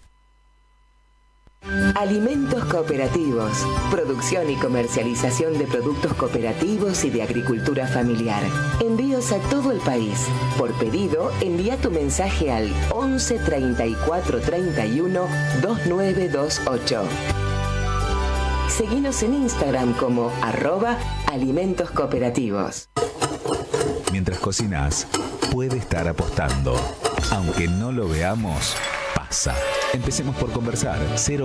Alimentos cooperativos. Producción y comercialización de productos cooperativos y de agricultura familiar. Envíos a todo el país. Por pedido, envía tu mensaje al 11 34 31 2928. Seguinos en Instagram como @alimentos cooperativos. Mientras cocinas, puede estar apostando. Aunque no lo veamos, pasa. Empecemos por conversar.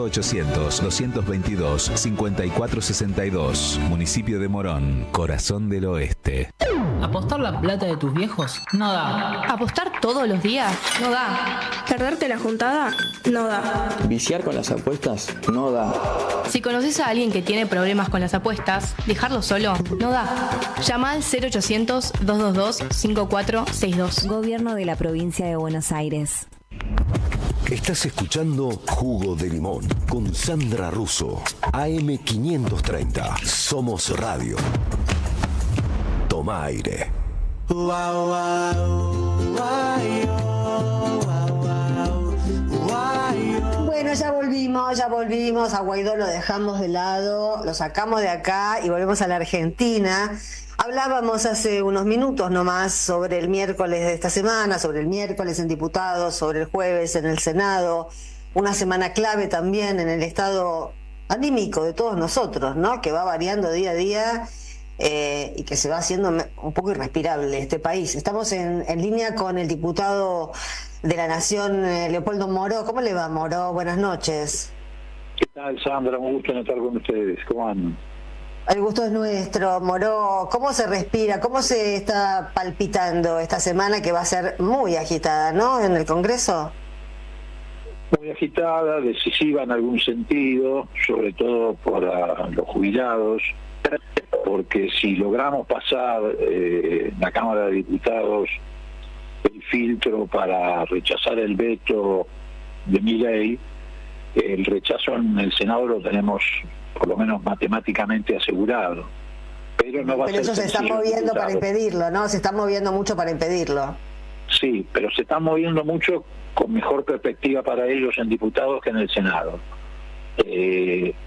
0800-222-5462. Municipio de Morón, Corazón del Oeste. ¿Apostar la plata de tus viejos? No da. ¿Apostar todos los días? No da. ¿Perderte la juntada? No da. ¿Viciar con las apuestas? No da. Si conoces a alguien que tiene problemas con las apuestas, dejarlo solo no da. Llama al 0800-222-5462. Gobierno de la Provincia de Buenos Aires. Estás escuchando Jugo de Limón con Sandra Russo. AM530. Somos Radio. Toma aire. Bueno, ya volvimos. A Guaidó lo dejamos de lado, lo sacamos de acá y volvemos a la Argentina. Hablábamos hace unos minutos nomás sobre el miércoles de esta semana, sobre el miércoles en diputados, sobre el jueves en el Senado, una semana clave también en el estado anímico de todos nosotros, ¿no? Que va variando día a día y que se va haciendo un poco irrespirable este país. Estamos en línea con el diputado de la Nación, Leopoldo Moró. ¿Cómo le va, Moró? Buenas noches. ¿Qué tal, Sandra? Un gusto estar con ustedes. ¿Cómo andan? El gusto es nuestro, Moró. ¿Cómo se respira? ¿Cómo se está palpitando esta semana que va a ser muy agitada, ¿no? En el Congreso. Muy agitada, decisiva en algún sentido, sobre todo para los jubilados, porque si logramos pasar en la Cámara de Diputados el filtro para rechazar el veto de Milei, el rechazo en el Senado lo tenemos por lo menos matemáticamente asegurado. Pero no va a ser eso se está moviendo para impedirlo, ¿no? Se está moviendo mucho para impedirlo. Sí, pero se está moviendo mucho con mejor perspectiva para ellos en diputados que en el Senado.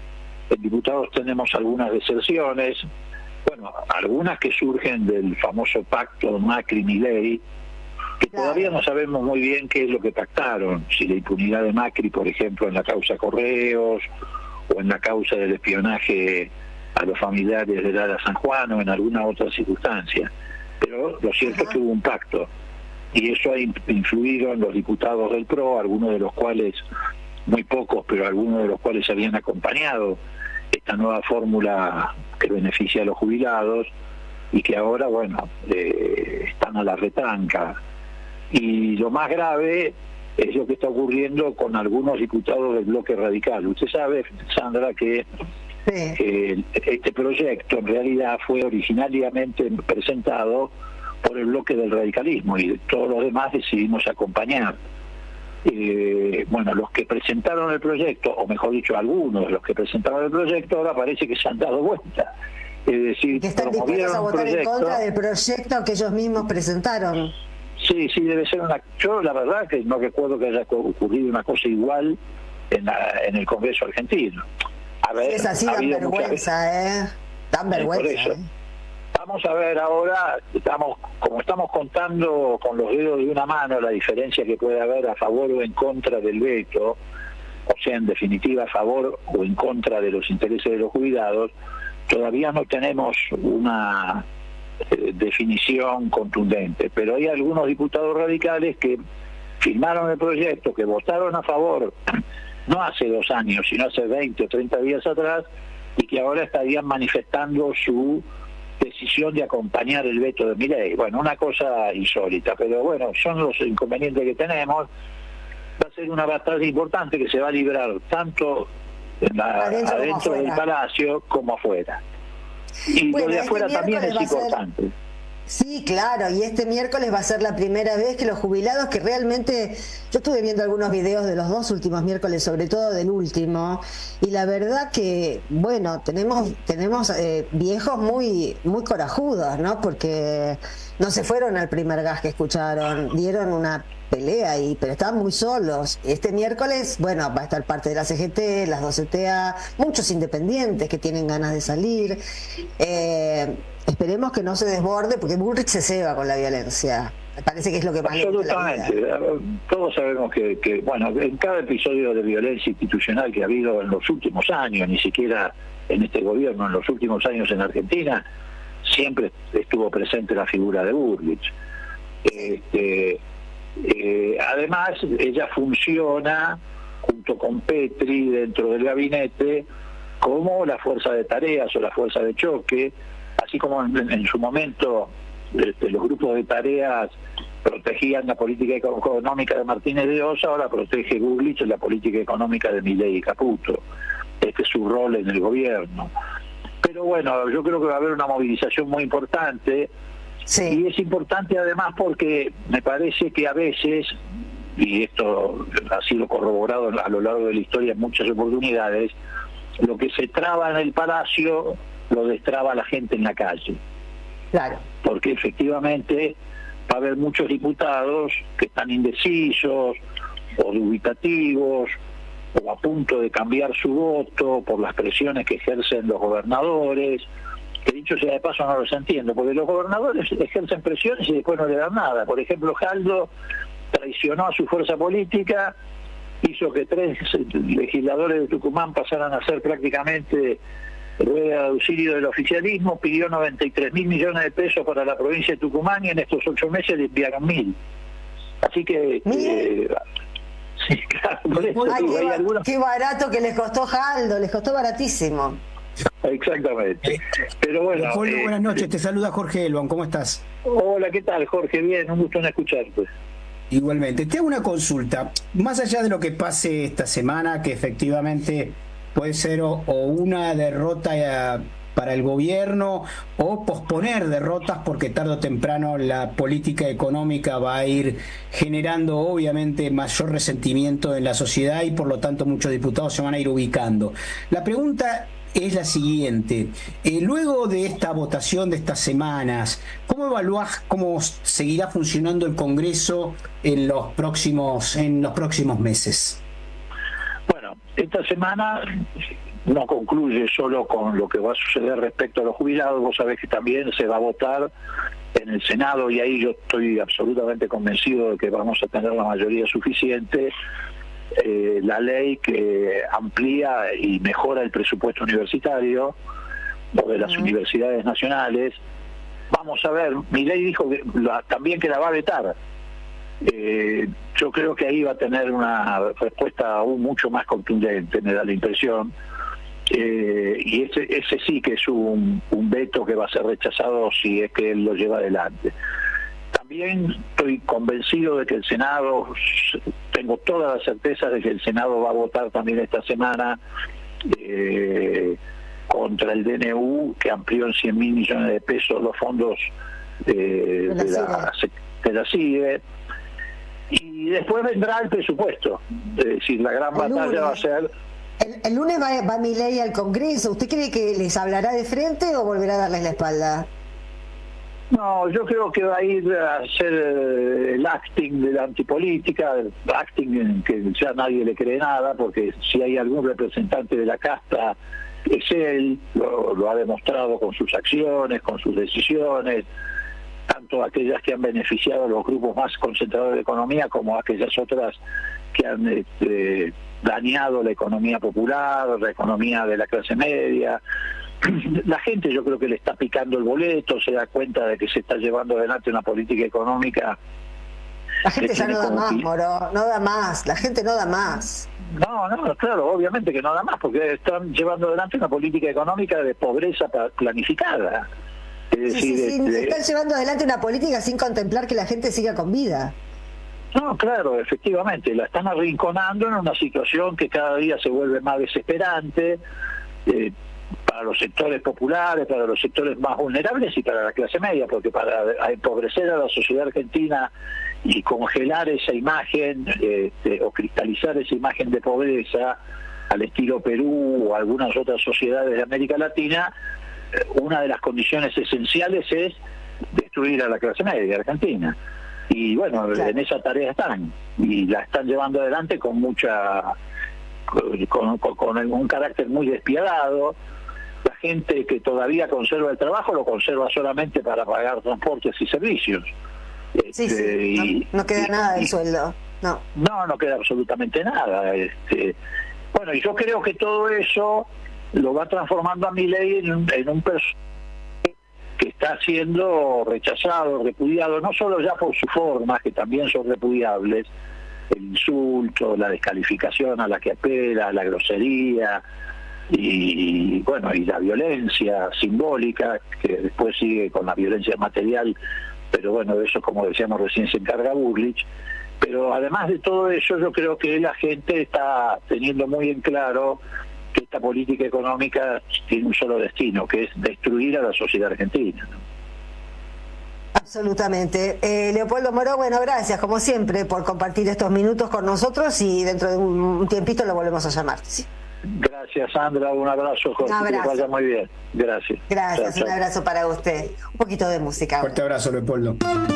En diputados tenemos algunas deserciones, bueno, algunas que surgen del famoso pacto Macri-Milei, que todavía no sabemos muy bien qué es lo que pactaron, si la impunidad de Macri, por ejemplo, en la causa Correos, o en la causa del espionaje a los familiares de Lara San Juan, o en alguna otra circunstancia. Pero lo cierto es que hubo un pacto, y eso ha influido en los diputados del PRO, algunos de los cuales, muy pocos, pero algunos de los cuales habían acompañado esta nueva fórmula que beneficia a los jubilados, y que ahora, bueno, están a la retranca. Y lo más grave es lo que está ocurriendo con algunos diputados del bloque radical. Usted sabe, Sandra, que este proyecto en realidad fue originariamente presentado por el bloque del radicalismo, y todos los demás decidimos acompañar. Bueno, los que presentaron el proyecto, o mejor dicho, algunos de los que presentaron el proyecto, ahora parece que se han dado vuelta. Es decir, que están dispuestos a votar en contra del proyecto que ellos mismos presentaron. Sí, debe ser una... Yo la verdad que no recuerdo que haya ocurrido una cosa igual en el Congreso argentino. A ver, es así, dan vergüenza, dan vergüenza. Vamos a ver ahora, como estamos contando con los dedos de una mano la diferencia que puede haber a favor o en contra del veto, o sea, en definitiva a favor o en contra de los intereses de los jubilados, todavía no tenemos una definición contundente, pero hay algunos diputados radicales que firmaron el proyecto, que votaron a favor, no hace 2 años, sino hace 20 o 30 días atrás, y que ahora estarían manifestando su decisión de acompañar el veto de Milei. Bueno, una cosa insólita, pero bueno, son los inconvenientes que tenemos. Va a ser una batalla importante que se va a librar tanto adentro del Palacio como afuera. Y lo de afuera también es importante. Sí, claro, y este miércoles va a ser la primera vez que los jubilados, que realmente, yo estuve viendo algunos videos de los 2 últimos miércoles, sobre todo del último, y la verdad que, bueno, tenemos viejos muy corajudos, ¿no? Porque no se fueron al primer gas que escucharon, dieron una pelea ahí, pero estaban muy solos. Este miércoles, bueno, va a estar parte de la CGT, las 2 CTA, muchos independientes que tienen ganas de salir. Esperemos que no se desborde, porque Bullrich se ceba con la violencia. Me parece que es lo que más le gusta la vida. Todos sabemos que, bueno, en cada episodio de violencia institucional que ha habido en los últimos años, ni siquiera en este gobierno, en los últimos años en Argentina, siempre estuvo presente la figura de Bullrich. Además, ella funciona junto con Petri dentro del gabinete como la fuerza de tareas o la fuerza de choque, así como en su momento los grupos de tareas protegían la política económica de Martínez de Osa, ahora protege Bullrich la política económica de Milei y Caputo. Este es su rol en el gobierno. Pero bueno, yo creo que va a haber una movilización muy importante. Sí. Y es importante además porque me parece que a veces, y esto ha sido corroborado a lo largo de la historia en muchas oportunidades, lo que se traba en el Palacio lo destraba la gente en la calle. Claro. Porque efectivamente va a haber muchos diputados que están indecisos o dubitativos o a punto de cambiar su voto por las presiones que ejercen los gobernadores, que dicho sea de paso no los entiendo, porque los gobernadores ejercen presiones y después no le dan nada. Por ejemplo, Jaldo traicionó a su fuerza política, hizo que 3 legisladores de Tucumán pasaran a ser prácticamente rueda de auxilio del oficialismo, pidió 93.000 millones de pesos para la provincia de Tucumán y en estos 8 meses le enviaron 1.000. Así que... sí, claro, por eso, qué barato que les costó Jaldo, les costó baratísimo. Exactamente. Pero bueno, Jorge, buenas noches, te saluda Jorge Elban, ¿cómo estás? Hola, ¿qué tal, Jorge? Bien, un gusto en escucharte. Igualmente, te hago una consulta, más allá de lo que pase esta semana, que efectivamente puede ser o una derrota para el gobierno o posponer derrotas, porque tarde o temprano la política económica va a ir generando obviamente mayor resentimiento en la sociedad y por lo tanto muchos diputados se van a ir ubicando. La pregunta es la siguiente: luego de esta votación de estas semanas, ¿cómo evaluás cómo seguirá funcionando el Congreso en los próximos meses? Bueno, esta semana no concluye solo con lo que va a suceder respecto a los jubilados. Vos sabés que también se va a votar en el Senado, y ahí yo estoy absolutamente convencido de que vamos a tener la mayoría suficiente, la ley que amplía y mejora el presupuesto universitario o de las universidades nacionales. Vamos a ver, Milei dijo que también que la va a vetar. Yo creo que ahí va a tener una respuesta aún mucho más contundente, me da la impresión, y ese sí que es un veto que va a ser rechazado si es que él lo lleva adelante. También estoy convencido de que el Senado, tengo toda la certeza de que el Senado va a votar también esta semana contra el DNU, que amplió en 100.000 millones de pesos los fondos de la CIDE. Y después vendrá el presupuesto. Es decir, la gran batalla va a ser... El lunes va Milei al Congreso. ¿Usted cree que les hablará de frente o volverá a darles la espalda? No, yo creo que va a ir a hacer el acting de la antipolítica, el acting en que ya nadie le cree nada, porque si hay algún representante de la casta, es él, lo ha demostrado con sus acciones, con sus decisiones, tanto aquellas que han beneficiado a los grupos más concentradores de economía como aquellas otras que han dañado la economía popular, la economía de la clase media. La gente, yo creo que le está picando el boleto, se da cuenta de que se está llevando adelante una política económica. La gente ya no da más, Moro, no da más, la gente no da más. No, claro, obviamente que no da más, porque están llevando adelante una política económica de pobreza planificada. Es decir, están llevando adelante una política sin contemplar que la gente siga con vida. No, claro, efectivamente, la están arrinconando en una situación que cada día se vuelve más desesperante, para los sectores populares, para los sectores más vulnerables y para la clase media, porque para empobrecer a la sociedad argentina y congelar esa imagen o cristalizar esa imagen de pobreza al estilo Perú o algunas otras sociedades de América Latina, una de las condiciones esenciales es destruir a la clase media argentina. Y bueno, claro, en esa tarea están, y la están llevando adelante con un carácter muy despiadado. La gente que todavía conserva el trabajo lo conserva solamente para pagar transportes y servicios. No queda nada del sueldo. No queda absolutamente nada. Bueno, y yo creo que todo eso lo va transformando a Milei en un personaje que está siendo rechazado, repudiado, no solo ya por sus formas, que también son repudiables, el insulto, la descalificación a la que apela, la grosería, y bueno, y la violencia simbólica, que después sigue con la violencia material, pero bueno, de eso, como decíamos recién, se encarga Bullrich. Pero además de todo eso, yo creo que la gente está teniendo muy en claro que esta política económica tiene un solo destino, que es destruir a la sociedad argentina, ¿no? Absolutamente. Leopoldo Moro, bueno, gracias como siempre por compartir estos minutos con nosotros, y dentro de un tiempito lo volvemos a llamar. ¿Sí? Gracias, Sandra, un abrazo, Jorge, que vaya muy bien. Gracias. Gracias, chao, un abrazo para usted. Un poquito de música. Fuerte abrazo, Leopoldo.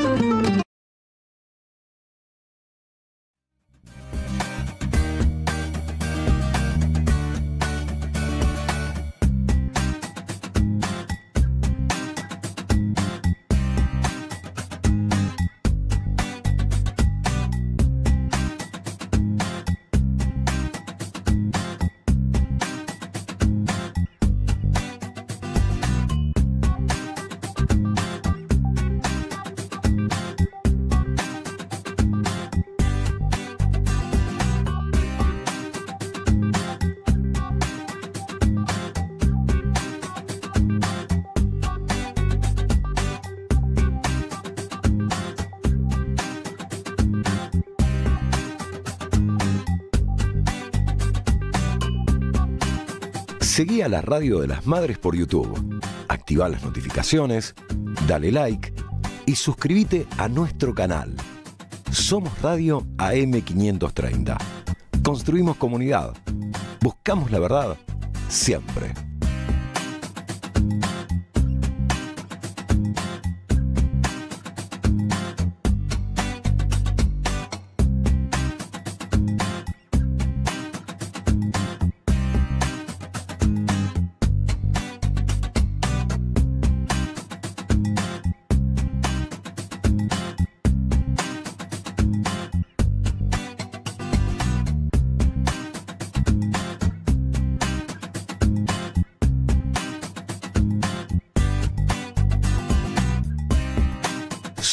Seguí a la Radio de las Madres por YouTube, activa las notificaciones, dale like y suscríbete a nuestro canal. Somos Radio AM530. Construimos comunidad. Buscamos la verdad siempre.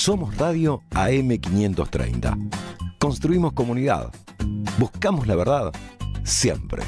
Somos Radio AM530. Construimos comunidad. Buscamos la verdad siempre.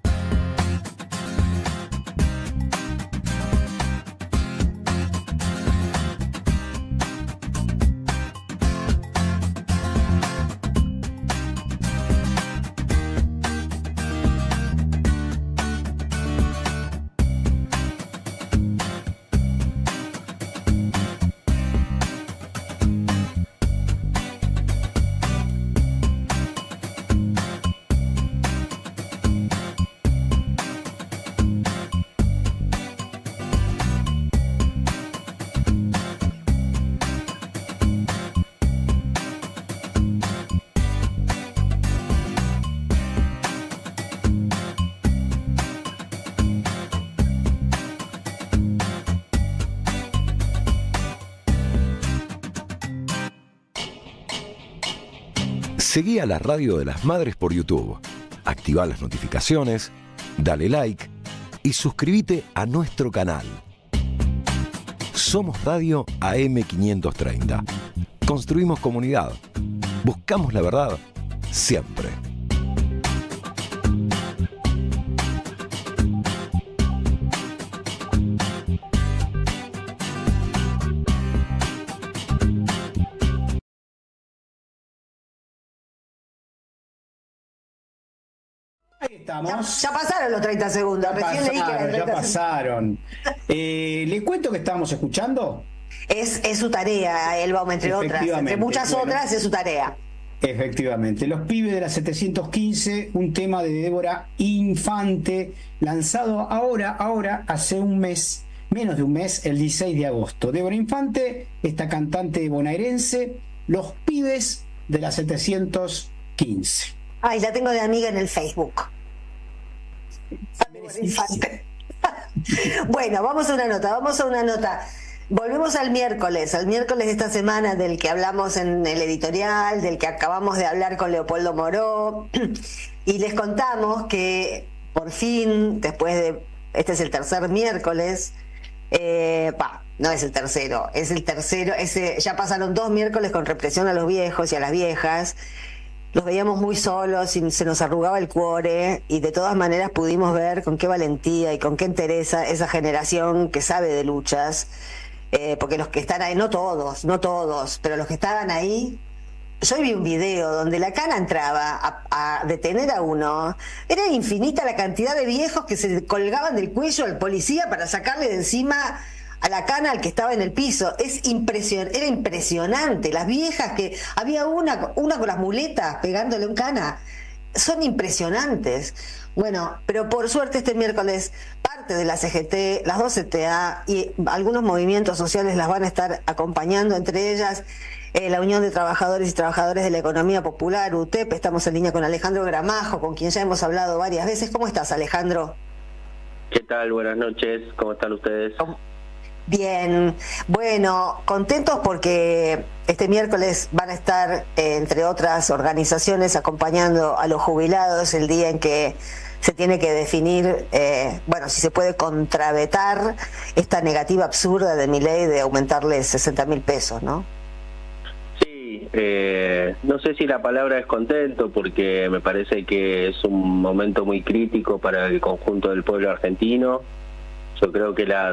Seguí a la Radio de las Madres por YouTube, activa las notificaciones, dale like y suscríbete a nuestro canal. Somos Radio AM530. Construimos comunidad. Buscamos la verdad siempre. Ya pasaron los 30 segundos. Recién leí que eran 30 ya pasaron. ¿Le cuento que estábamos escuchando? Es su tarea, Elbaum, entre otras. Entre muchas otras, es su tarea. Efectivamente. Los Pibes de la 715, un tema de Débora Infante, lanzado ahora, hace un mes, menos de un mes, el 16 de agosto. Débora Infante, esta cantante bonaerense, Los Pibes de la 715. Ay, la tengo de amiga en el Facebook. Bueno, vamos a una nota. Volvemos al miércoles de esta semana del que hablamos en el editorial, del que acabamos de hablar con Leopoldo Moró, y les contamos que por fin, después de, este es el tercer miércoles, no es el tercero, ya pasaron 2 miércoles con represión a los viejos y a las viejas. Los veíamos muy solos y se nos arrugaba el cuore, y de todas maneras pudimos ver con qué valentía y con qué entereza esa generación que sabe de luchas, porque los que están ahí, no todos, pero los que estaban ahí, yo vi un video donde la cana entraba a detener a uno, era infinita la cantidad de viejos que se colgaban del cuello al policía para sacarle de encima a la cana al que estaba en el piso. Era impresionante. Las viejas, que había una con las muletas pegándole un cana, son impresionantes. Bueno, pero por suerte este miércoles parte de la CGT, las 2 CTA y algunos movimientos sociales las van a estar acompañando, entre ellas la Unión de Trabajadores y Trabajadoras de la Economía Popular, UTEP. Estamos en línea con Alejandro Gramajo, con quien ya hemos hablado varias veces. ¿Cómo estás, Alejandro? ¿Qué tal? Buenas noches. ¿Cómo están ustedes? Bien, bueno, contentos porque este miércoles van a estar, entre otras organizaciones, acompañando a los jubilados el día en que se tiene que definir, si se puede contravetar esta negativa absurda de Milei de aumentarles 60.000 pesos, ¿no? Sí, no sé si la palabra es contento, porque me parece que es un momento muy crítico para el conjunto del pueblo argentino. Yo creo que las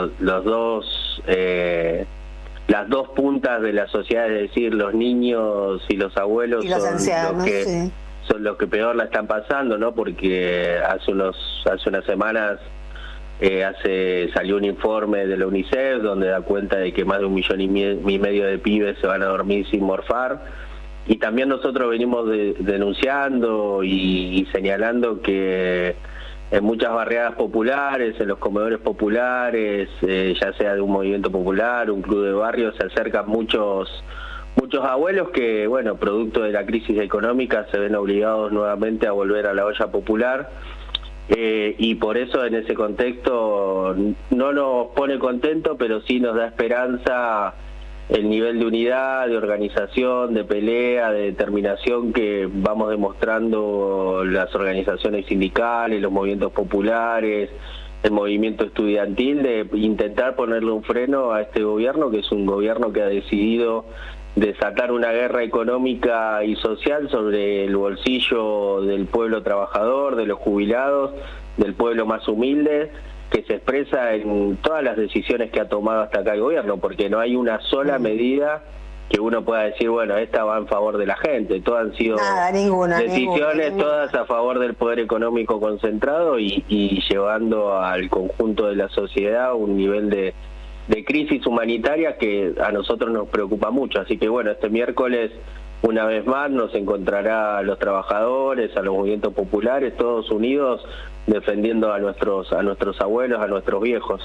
dos puntas de la sociedad, es decir, los niños y los abuelos, y los ancianos, son los que peor la están pasando, ¿no? Porque hace unas semanas salió un informe de la UNICEF donde da cuenta de que más de 1,5 millones de pibes se van a dormir sin morfar. Y también nosotros venimos denunciando y señalando que en muchas barriadas populares, en los comedores populares, ya sea de un movimiento popular, un club de barrio, se acercan muchos abuelos que, bueno, producto de la crisis económica, se ven obligados nuevamente a volver a la olla popular, y por eso en ese contexto no nos pone contento, pero sí nos da esperanza el nivel de unidad, de organización, de pelea, de determinación que vamos demostrando las organizaciones sindicales, los movimientos populares, el movimiento estudiantil, de intentar ponerle un freno a este gobierno, que es un gobierno que ha decidido desatar una guerra económica y social sobre el bolsillo del pueblo trabajador, de los jubilados, del pueblo más humilde, que se expresa en todas las decisiones que ha tomado hasta acá el gobierno, porque no hay una sola medida que uno pueda decir, bueno, esta va en favor de la gente. Todas han sido decisiones, todas a favor del poder económico concentrado y llevando al conjunto de la sociedad un nivel de crisis humanitaria que a nosotros nos preocupa mucho. Así que bueno, este miércoles una vez más nos encontrará a los trabajadores, a los movimientos populares, todos unidos defendiendo a nuestros abuelos, a nuestros viejos.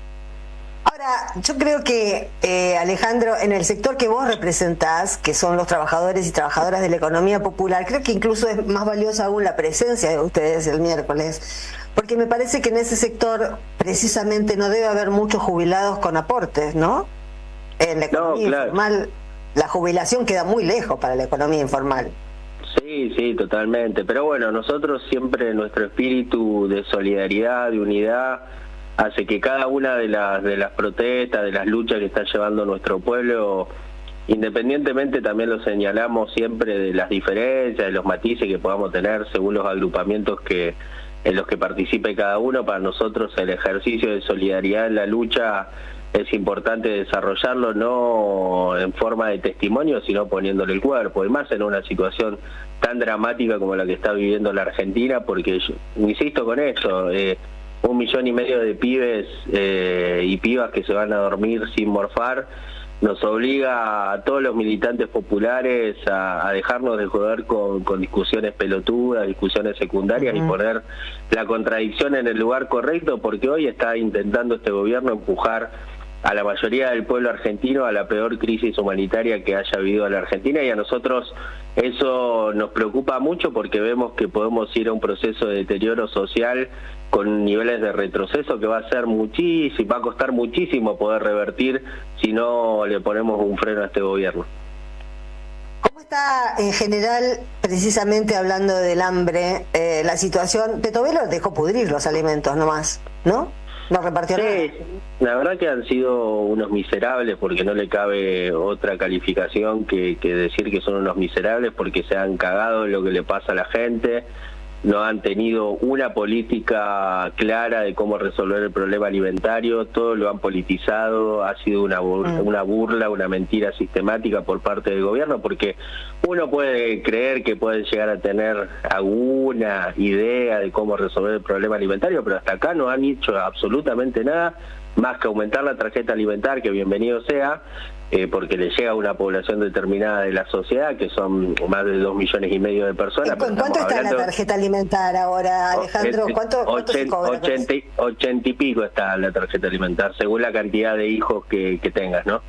Ahora, yo creo que, Alejandro, en el sector que vos representás, que son los trabajadores y trabajadoras de la economía popular, creo que incluso es más valiosa aún la presencia de ustedes el miércoles, porque me parece que en ese sector precisamente no debe haber muchos jubilados con aportes, ¿no? En la economía informal, la jubilación queda muy lejos para la economía informal. Sí, totalmente. Pero bueno, nosotros siempre nuestro espíritu de solidaridad, de unidad, hace que cada una de las protestas, de las luchas que está llevando nuestro pueblo, independientemente, también lo señalamos siempre, de las diferencias, de los matices que podamos tener según los agrupamientos en los que participe cada uno, para nosotros el ejercicio de solidaridad en la lucha es importante desarrollarlo no en forma de testimonio, sino poniéndole el cuerpo, y más en una situación tan dramática como la que está viviendo la Argentina, porque yo insisto con esto, 1,5 millones de pibes y pibas que se van a dormir sin morfar, nos obliga a todos los militantes populares a dejarnos de joder con discusiones pelotudas, discusiones secundarias, y poner la contradicción en el lugar correcto, porque hoy está intentando este gobierno empujar a la mayoría del pueblo argentino a la peor crisis humanitaria que haya habido en la Argentina, y a nosotros eso nos preocupa mucho porque vemos que podemos ir a un proceso de deterioro social con niveles de retroceso que va a ser muchísimo, va a costar muchísimo poder revertir si no le ponemos un freno a este gobierno. ¿Cómo está en general, precisamente hablando del hambre, la situación? Petovelo dejó pudrir los alimentos nomás, ¿no? No repartió nada. La verdad que han sido unos miserables, porque no le cabe otra calificación que decir que son unos miserables, porque se han cagado en lo que le pasa a la gente, no han tenido una política clara de cómo resolver el problema alimentario, todo lo han politizado, ha sido una burla, una mentira sistemática por parte del gobierno, porque uno puede creer que pueden llegar a tener alguna idea de cómo resolver el problema alimentario, pero hasta acá no han hecho absolutamente nada más que aumentar la tarjeta alimentar, que bienvenido sea, porque le llega a una población determinada de la sociedad, que son más de 2,5 millones de personas. ¿En cuánto está la tarjeta alimentar ahora, Alejandro? ¿Cuánto se cobra? 80 y pico está la tarjeta alimentar, según la cantidad de hijos que tengas, ¿no?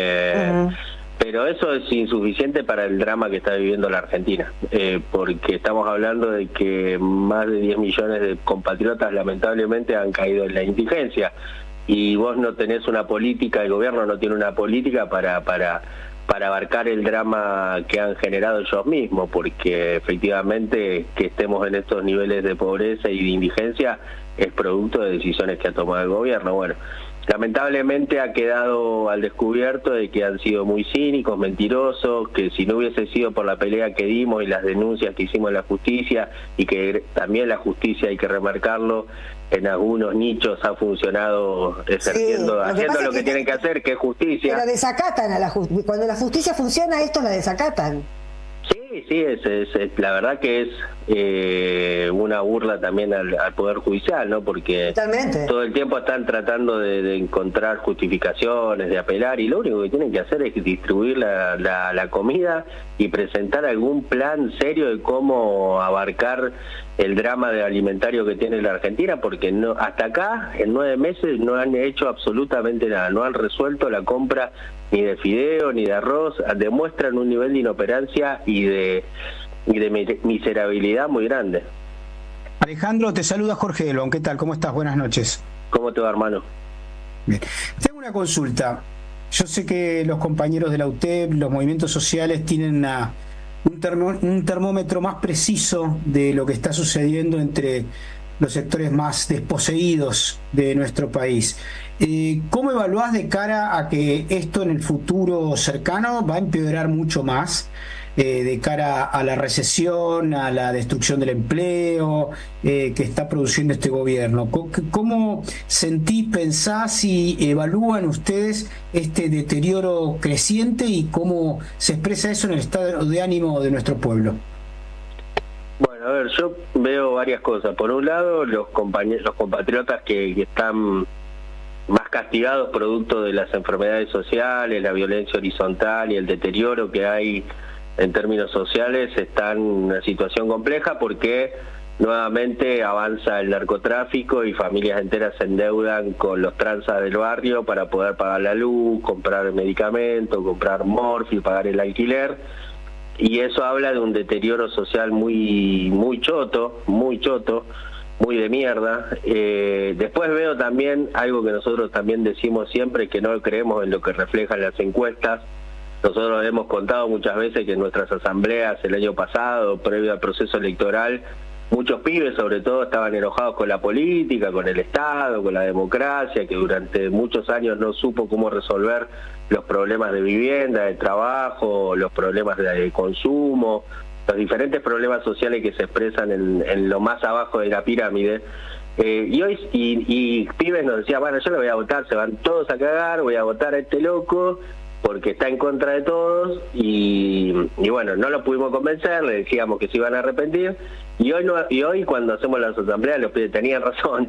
Pero eso es insuficiente para el drama que está viviendo la Argentina, porque estamos hablando de que más de 10 millones de compatriotas lamentablemente han caído en la indigencia, y vos no tenés una política, el gobierno no tiene una política para abarcar el drama que han generado ellos mismos, porque efectivamente que estemos en estos niveles de pobreza y de indigencia es producto de decisiones que ha tomado el gobierno. Bueno, lamentablemente ha quedado al descubierto de que han sido muy cínicos, mentirosos, que si no hubiese sido por la pelea que dimos y las denuncias que hicimos en la justicia, y que también la justicia, hay que remarcarlo, en algunos nichos ha funcionado haciendo lo que tienen que hacer, que es justicia. Pero desacatan a la justicia. Cuando la justicia funciona, estos la desacatan. Sí, es la verdad que es una burla también al Poder Judicial, ¿no? Porque totalmente. Todo el tiempo están tratando de encontrar justificaciones, de apelar, y lo único que tienen que hacer es distribuir la comida y presentar algún plan serio de cómo abarcar el drama de alimentario que tiene la Argentina, porque no, hasta acá, en 9 meses, no han hecho absolutamente nada, no han resuelto la compra ni de fideo, ni de arroz, demuestran un nivel de inoperancia y de miserabilidad muy grande. Alejandro, te saluda Jorge Delón. ¿Qué tal? ¿Cómo estás? Buenas noches. ¿Cómo te va, hermano? Bien. Tengo una consulta. Yo sé que los compañeros de la UTEP, los movimientos sociales, tienen un termómetro más preciso de lo que está sucediendo entre los sectores más desposeídos de nuestro país. ¿Cómo evaluás de cara a que esto en el futuro cercano va a empeorar mucho más? De cara a la recesión, a la destrucción del empleo que está produciendo este gobierno. ¿Cómo sentís, pensás y evalúan ustedes este deterioro creciente y cómo se expresa eso en el estado de ánimo de nuestro pueblo? Bueno, a ver, yo veo varias cosas. Por un lado, los compatriotas que están más castigados producto de las enfermedades sociales, la violencia horizontal y el deterioro que hay en términos sociales, están en una situación compleja porque nuevamente avanza el narcotráfico y familias enteras se endeudan con los tranzas del barrio para poder pagar la luz, comprar medicamentos, comprar morfina, pagar el alquiler, y eso habla de un deterioro social muy choto, muy de mierda. Después veo también algo que nosotros también decimos siempre, que no creemos en lo que reflejan las encuestas. Nosotros hemos contado muchas veces que en nuestras asambleas el año pasado, previo al proceso electoral, muchos pibes sobre todo estaban enojados con la política, con el Estado, con la democracia, que durante muchos años no supo cómo resolver los problemas de vivienda, de trabajo, los problemas de consumo, los diferentes problemas sociales que se expresan en lo más abajo de la pirámide. Y hoy pibes nos decían, bueno, yo no voy a votar, se van todos a cagar, voy a votar a este loco porque está en contra de todos, y bueno, no lo pudimos convencer, le decíamos que se iban a arrepentir, y hoy cuando hacemos las asambleas los pibes tenían razón,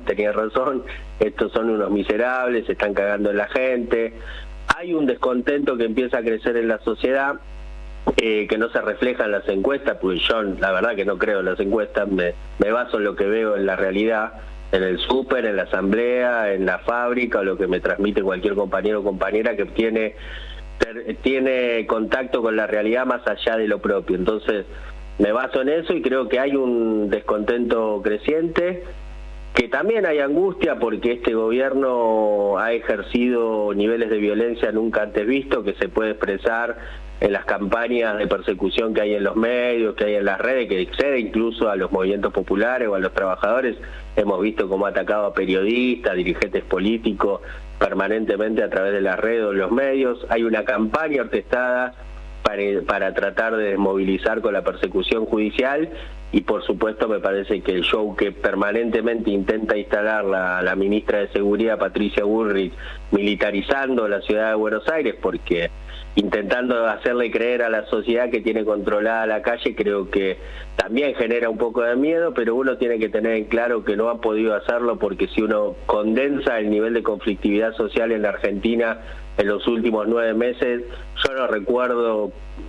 estos son unos miserables, se están cagando en la gente. Hay un descontento que empieza a crecer en la sociedad, que no se refleja en las encuestas, porque yo la verdad que no creo en las encuestas, me baso en lo que veo en la realidad, en el súper, en la asamblea, en la fábrica, o lo que me transmite cualquier compañero o compañera que tiene contacto con la realidad más allá de lo propio. Entonces me baso en eso y creo que hay un descontento creciente, que también hay angustia porque este gobierno ha ejercido niveles de violencia nunca antes visto, que se puede expresar en las campañas de persecución que hay en los medios, que hay en las redes, que excede incluso a los movimientos populares o a los trabajadores. Hemos visto cómo ha atacado a periodistas, dirigentes políticos, permanentemente a través de las redes o los medios. Hay una campaña orquestada para tratar de desmovilizar con la persecución judicial, y por supuesto me parece que el show que permanentemente intenta instalar la ministra de Seguridad, Patricia Bullrich, militarizando la ciudad de Buenos Aires, porque intentando hacerle creer a la sociedad que tiene controlada la calle, creo que también genera un poco de miedo, pero uno tiene que tener en claro que no ha podido hacerlo, porque si uno condensa el nivel de conflictividad social en la Argentina en los últimos 9 meses, yo no recuerdo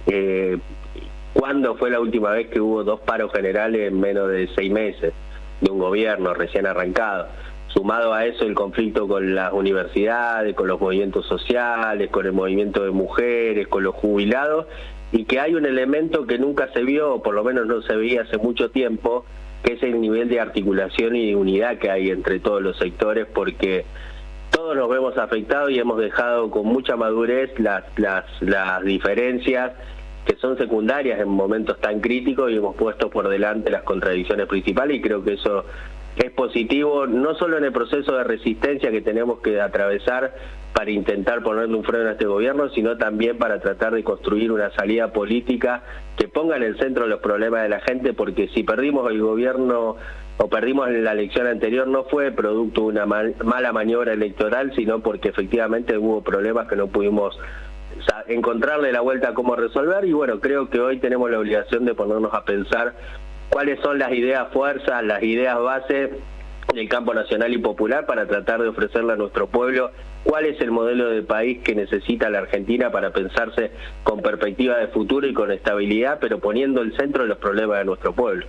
cuándo fue la última vez que hubo 2 paros generales en menos de 6 meses de un gobierno recién arrancado. Sumado a eso el conflicto con las universidades, con los movimientos sociales, con el movimiento de mujeres, con los jubilados, y que hay un elemento que nunca se vio, o por lo menos no se veía hace mucho tiempo, que es el nivel de articulación y de unidad que hay entre todos los sectores, porque todos nos vemos afectados y hemos dejado con mucha madurez las diferencias que son secundarias en momentos tan críticos, y hemos puesto por delante las contradicciones principales, y creo que eso es positivo, no solo en el proceso de resistencia que tenemos que atravesar para intentar ponerle un freno a este gobierno, sino también para tratar de construir una salida política que ponga en el centro los problemas de la gente, porque si perdimos el gobierno o perdimos en la elección anterior, no fue producto de una mala maniobra electoral, sino porque efectivamente hubo problemas que no pudimos encontrarle la vuelta a cómo resolver. Y bueno, creo que hoy tenemos la obligación de ponernos a pensar cuáles son las ideas fuerzas, las ideas base del campo nacional y popular, para tratar de ofrecerle a nuestro pueblo cuál es el modelo de país que necesita la Argentina para pensarse con perspectiva de futuro y con estabilidad, pero poniendo el centro de los problemas de nuestro pueblo.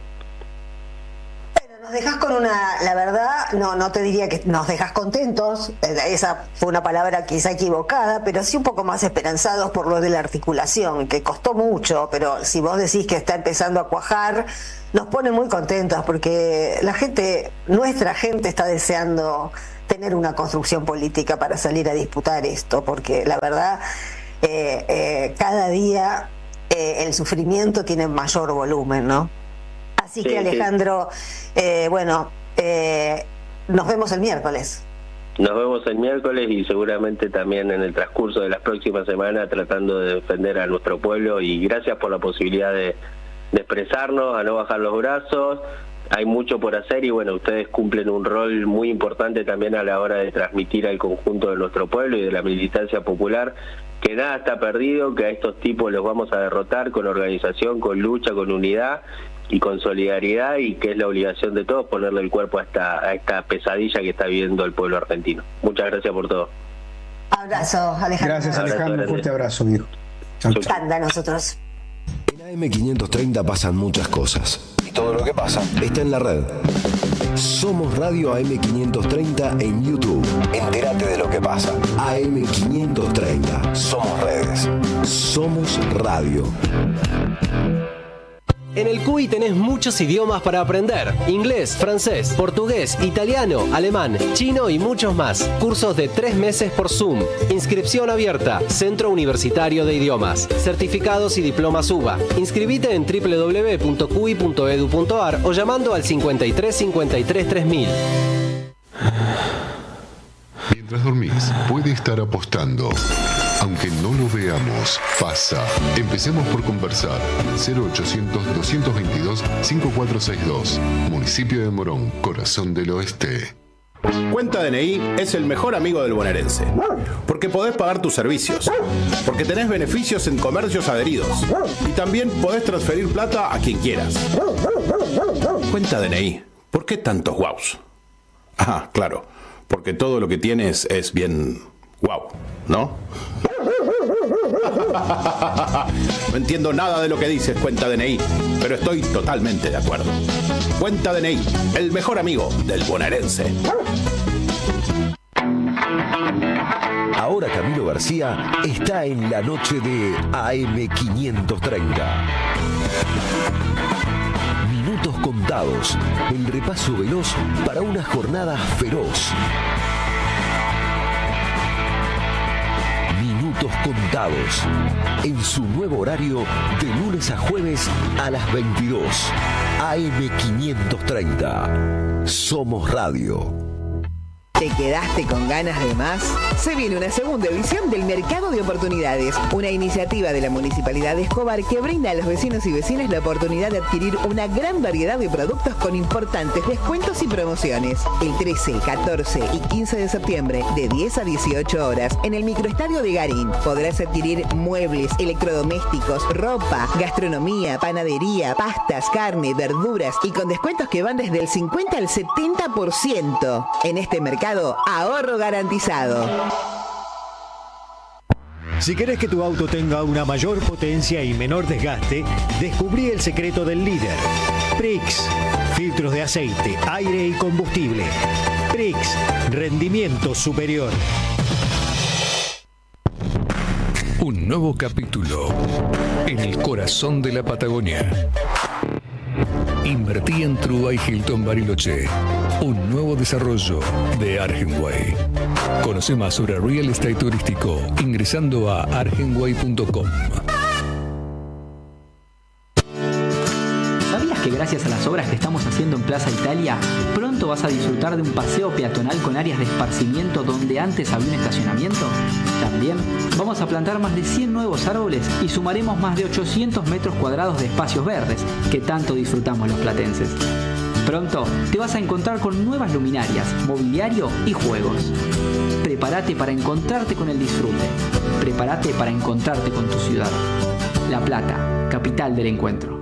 Nos dejas con la verdad, no te diría que nos dejas contentos, esa fue una palabra quizá equivocada, pero sí un poco más esperanzados por lo de la articulación, que costó mucho, pero si vos decís que está empezando a cuajar, nos pone muy contentos, porque nuestra gente está deseando tener una construcción política para salir a disputar esto, porque la verdad, cada día el sufrimiento tiene mayor volumen, ¿no? Así que Alejandro, bueno, Nos vemos el miércoles. Nos vemos el miércoles y seguramente también en el transcurso de las próximas semanas tratando de defender a nuestro pueblo, y gracias por la posibilidad de expresarnos, a no bajar los brazos. Hay mucho por hacer y bueno, ustedes cumplen un rol muy importante también a la hora de transmitir al conjunto de nuestro pueblo y de la militancia popular que nada está perdido, que a estos tipos los vamos a derrotar con organización, con lucha, con unidad y con solidaridad, y que es la obligación de todos ponerle el cuerpo a esta pesadilla que está viviendo el pueblo argentino. Muchas gracias por todo. Abrazo, Alejandro. Gracias, Alejandro. Un fuerte abrazo, viejo. Anda, nosotros. En AM530 pasan muchas cosas. Y todo lo que pasa está en la red. Somos Radio AM530 en YouTube. Entérate de lo que pasa. AM530. Somos redes. Somos radio. En el CUI tenés muchos idiomas para aprender. Inglés, francés, portugués, italiano, alemán, chino y muchos más. Cursos de 3 meses por Zoom. Inscripción abierta. Centro Universitario de Idiomas. Certificados y diplomas UBA. Inscribite en www.cui.edu.ar o llamando al 53 53 3000. Mientras dormís, puede estar apostando. Aunque no lo veamos, pasa. Empecemos por conversar. 0800-222-5462. Municipio de Morón, Corazón del Oeste. Cuenta DNI es el mejor amigo del bonaerense. Porque podés pagar tus servicios. Porque tenés beneficios en comercios adheridos. Y también podés transferir plata a quien quieras. Cuenta DNI. ¿Por qué tantos guaus? Ah, claro. Porque todo lo que tienes es bien guau, ¿no? No entiendo nada de lo que dices, Cuenta DNI, pero estoy totalmente de acuerdo. Cuenta DNI, el mejor amigo del bonaerense. Ahora Camilo García está en la noche de AM530. Minutos contados, el repaso veloz para una jornada feroz. Minutos contados, en su nuevo horario de lunes a jueves a las 22. AM530. Somos Radio. ¿Te quedaste con ganas de más? Se viene una segunda edición del Mercado de Oportunidades, una iniciativa de la Municipalidad de Escobar que brinda a los vecinos y vecinas la oportunidad de adquirir una gran variedad de productos con importantes descuentos y promociones. El 13, 14 y 15 de septiembre, de 10 a 18 horas, en el microestadio de Garín, podrás adquirir muebles, electrodomésticos, ropa, gastronomía, panadería, pastas, carne, verduras y con descuentos que van desde el 50 al 70%. En este mercado, ahorro garantizado. Si querés que tu auto tenga una mayor potencia y menor desgaste, descubrí el secreto del líder. Prix, filtros de aceite, aire y combustible. Prix, rendimiento superior. Un nuevo capítulo en el corazón de la Patagonia. Invertí en Trubay Hilton Bariloche, un nuevo desarrollo de Argenway. Conoce más sobre real estate turístico ingresando a argenway.com. ¿Sabías que gracias a las obras que estamos haciendo en Plaza Italia, pronto vas a disfrutar de un paseo peatonal con áreas de esparcimiento donde antes había un estacionamiento? También vamos a plantar más de 100 nuevos árboles y sumaremos más de 800 metros cuadrados de espacios verdes que tanto disfrutamos los platenses. Pronto te vas a encontrar con nuevas luminarias, mobiliario y juegos. Prepárate para encontrarte con el disfrute. Prepárate para encontrarte con tu ciudad. La Plata, capital del encuentro.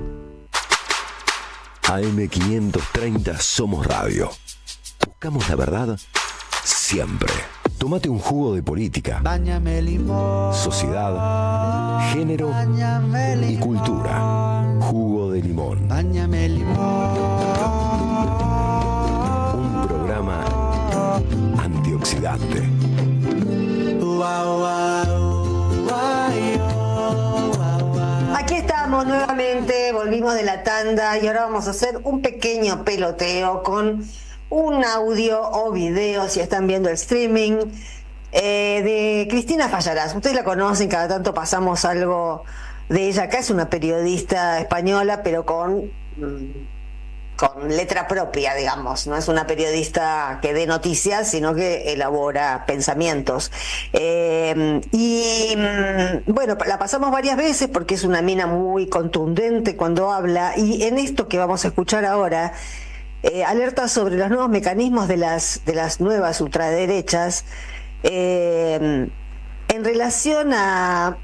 AM530 Somos Radio. Buscamos la verdad siempre. Tómate un jugo de política, sociedad, género y cultura. Jugo de limón. Un programa antioxidante. Aquí estamos nuevamente, volvimos de la tanda y ahora vamos a hacer un pequeño peloteo con un audio o video, si están viendo el streaming, de Cristina Fallarás. Ustedes la conocen, cada tanto pasamos algo de ella. Acá es una periodista española, pero con con letra propia, digamos, no es una periodista que dé noticias, sino que elabora pensamientos. Bueno, la pasamos varias veces porque es una mina muy contundente cuando habla, y en esto que vamos a escuchar ahora, alerta sobre los nuevos mecanismos de las nuevas ultraderechas en relación a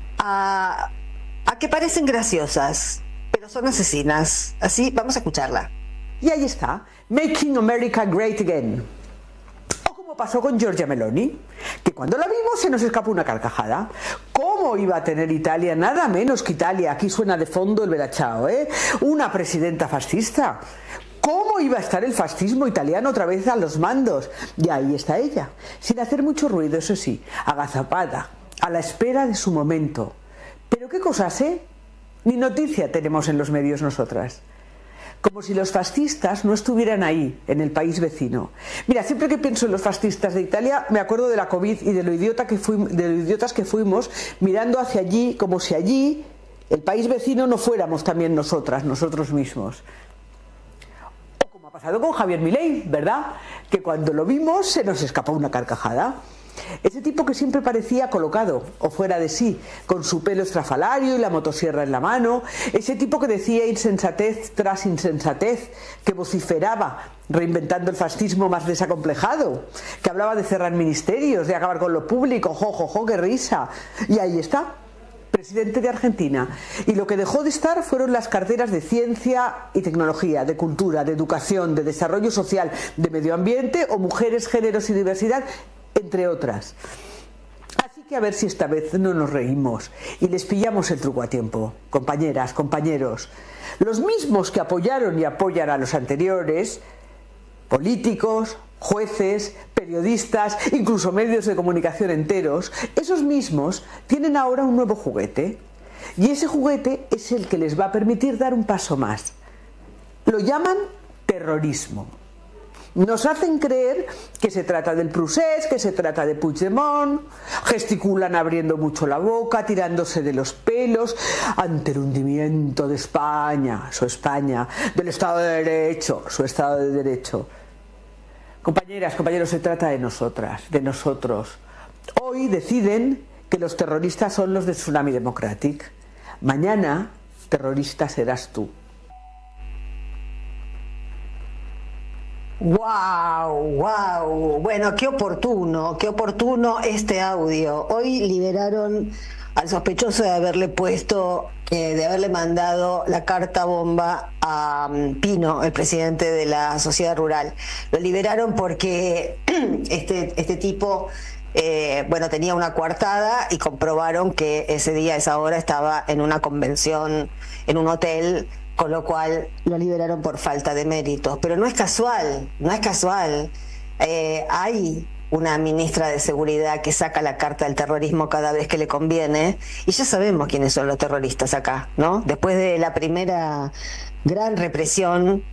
que parecen graciosas, pero son asesinas. Así, vamos a escucharla. Y ahí está, Making America Great Again. O como pasó con Giorgia Meloni, que cuando la vimos se nos escapó una carcajada. ¿Cómo iba a tener Italia, nada menos que Italia, aquí suena de fondo el Bellachao, una presidenta fascista? ¿Cómo iba a estar el fascismo italiano otra vez a los mandos? Y ahí está ella, sin hacer mucho ruido, eso sí, agazapada, a la espera de su momento. ¿Pero qué cosas, Ni noticia tenemos en los medios nosotras. Como si los fascistas no estuvieran ahí, en el país vecino. Mira, siempre que pienso en los fascistas de Italia, me acuerdo de la COVID y de lo idiotas que fuimos, mirando hacia allí, como si allí, el país vecino, no fuéramos también nosotros mismos. O como ha pasado con Javier Milei, ¿verdad? Que cuando lo vimos se nos escapó una carcajada. Ese tipo que siempre parecía colocado o fuera de sí, con su pelo estrafalario y la motosierra en la mano, ese tipo que decía insensatez tras insensatez, que vociferaba reinventando el fascismo más desacomplejado, que hablaba de cerrar ministerios, de acabar con lo público, qué risa. Y ahí está, presidente de Argentina. Y lo que dejó de estar fueron las carteras de ciencia y tecnología, de cultura, de educación, de desarrollo social, de medio ambiente o mujeres, géneros y diversidad, entre otras. Así que a ver si esta vez no nos reímos y les pillamos el truco a tiempo, compañeras, compañeros. Los mismos que apoyaron y apoyan a los anteriores, políticos, jueces, periodistas, incluso medios de comunicación enteros, esos mismos tienen ahora un nuevo juguete. Y ese juguete es el que les va a permitir dar un paso más. Lo llaman terrorismo. Nos hacen creer que se trata del Procés, que se trata de Puigdemont, gesticulan abriendo mucho la boca, tirándose de los pelos ante el hundimiento de España, su España, del Estado de Derecho, su Estado de Derecho. Compañeras, compañeros, se trata de nosotras, de nosotros. Hoy deciden que los terroristas son los de Tsunami Democratic. Mañana, terrorista serás tú. Wow. Bueno, qué oportuno este audio. Hoy liberaron al sospechoso de haberle mandado la carta bomba a Pino, el presidente de la Sociedad Rural. Lo liberaron porque este tipo tenía una coartada y comprobaron que ese día, a esa hora, estaba en una convención en un hotel, con lo cual lo liberaron por falta de méritos. Pero no es casual. Hay una ministra de Seguridad que saca la carta del terrorismo cada vez que le conviene, y ya sabemos quiénes son los terroristas acá, ¿no? Después de la primera gran represión,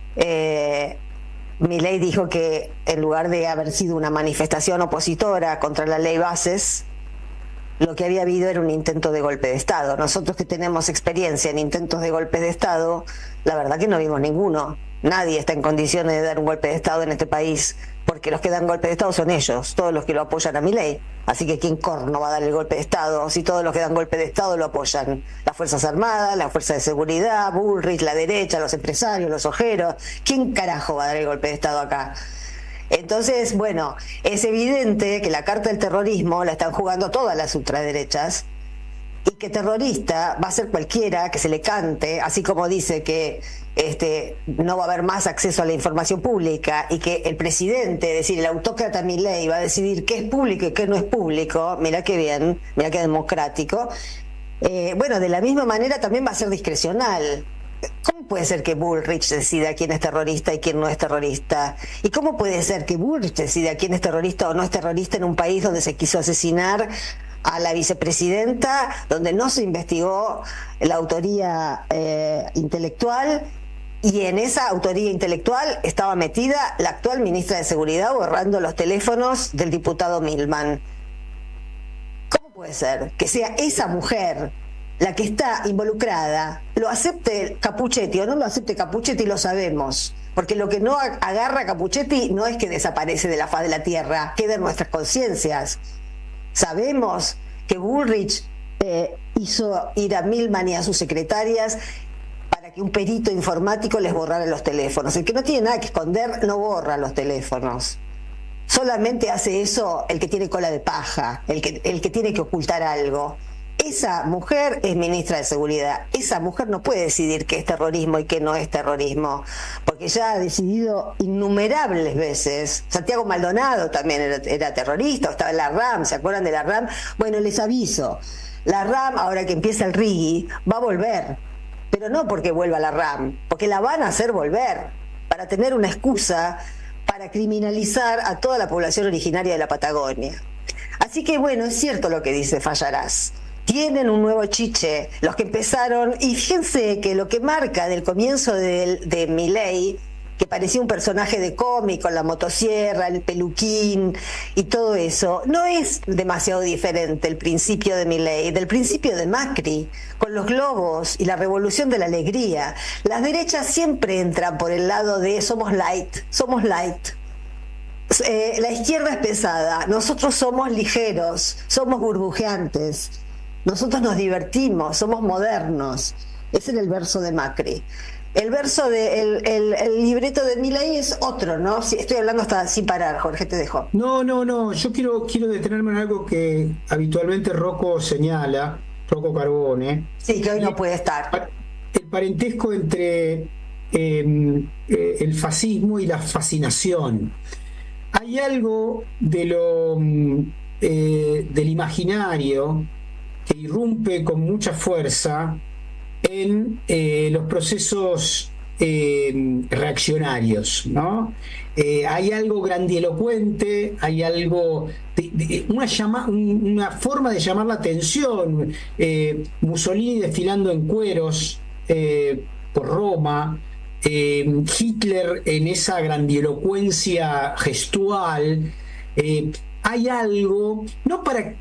Milei dijo que en lugar de haber sido una manifestación opositora contra la ley Bases, lo que había habido era un intento de golpe de Estado. Nosotros que tenemos experiencia en intentos de golpe de Estado, la verdad que no vimos ninguno. Nadie está en condiciones de dar un golpe de Estado en este país, porque los que dan golpe de Estado son ellos, todos los que lo apoyan a Milei. Así que ¿quién corno va a dar el golpe de Estado si todos los que dan golpe de Estado lo apoyan? Las Fuerzas Armadas, las Fuerzas de Seguridad, Bullrich, la derecha, los empresarios, los ojeros. ¿Quién carajo va a dar el golpe de Estado acá? Entonces, bueno, es evidente que la carta del terrorismo la están jugando todas las ultraderechas, y que terrorista va a ser cualquiera que se le cante, así como dice que no va a haber más acceso a la información pública, y que el presidente, es decir, el autócrata Milei, va a decidir qué es público y qué no es público. Mirá qué bien, mirá qué democrático. De la misma manera también va a ser discrecional. ¿Cómo puede ser que Bullrich decida quién es terrorista y quién no es terrorista? ¿Y cómo puede ser que Bullrich decida quién es terrorista o no es terrorista en un país donde se quiso asesinar a la vicepresidenta, donde no se investigó la autoría intelectual, y en esa autoría intelectual estaba metida la actual ministra de Seguridad borrando los teléfonos del diputado Milman? ¿Cómo puede ser que sea esa mujer la que está involucrada, lo acepte Capuchetti o no lo acepte Capuchetti, lo sabemos. Porque lo que no agarra a Capuchetti no es que desaparece de la faz de la tierra, queda en nuestras conciencias. Sabemos que Bullrich hizo ir a Milman y a sus secretarias para que un perito informático les borrara los teléfonos. El que no tiene nada que esconder no borra los teléfonos. Solamente hace eso el que tiene cola de paja, el que tiene que ocultar algo. Esa mujer es ministra de Seguridad. Esa mujer no puede decidir qué es terrorismo y qué no es terrorismo, porque ya ha decidido innumerables veces. Santiago Maldonado también era terrorista, o estaba en la RAM, ¿se acuerdan de la RAM? Bueno, les aviso, la RAM, ahora que empieza el RIGI, va a volver, pero no porque vuelva la RAM, porque la van a hacer volver, para tener una excusa para criminalizar a toda la población originaria de la Patagonia. Así que bueno, es cierto lo que dice Fallarás. Tienen un nuevo chiche, los que empezaron, y fíjense que lo que marca del comienzo de Milei, que parecía un personaje de cómic con la motosierra, el peluquín y todo eso, no es demasiado diferente el principio de Milei del principio de Macri, con los globos y la revolución de la alegría. Las derechas siempre entran por el lado de somos light, somos light. La izquierda es pesada, nosotros somos ligeros, somos burbujeantes. Nosotros nos divertimos, somos modernos. Ese era el verso de Macri. El verso el libreto de Milei es otro, ¿no? Estoy hablando hasta sin parar, Jorge, te dejo. No. Yo quiero detenerme en algo que habitualmente Rocco señala, Rocco Carbone. Sí, que hoy no puede estar. El parentesco entre el fascismo y la fascinación. Hay algo del imaginario que irrumpe con mucha fuerza en los procesos reaccionarios, ¿no? Hay algo grandilocuente, hay algo una forma de llamar la atención. Mussolini desfilando en cueros por Roma, Hitler en esa grandilocuencia gestual. Hay algo, no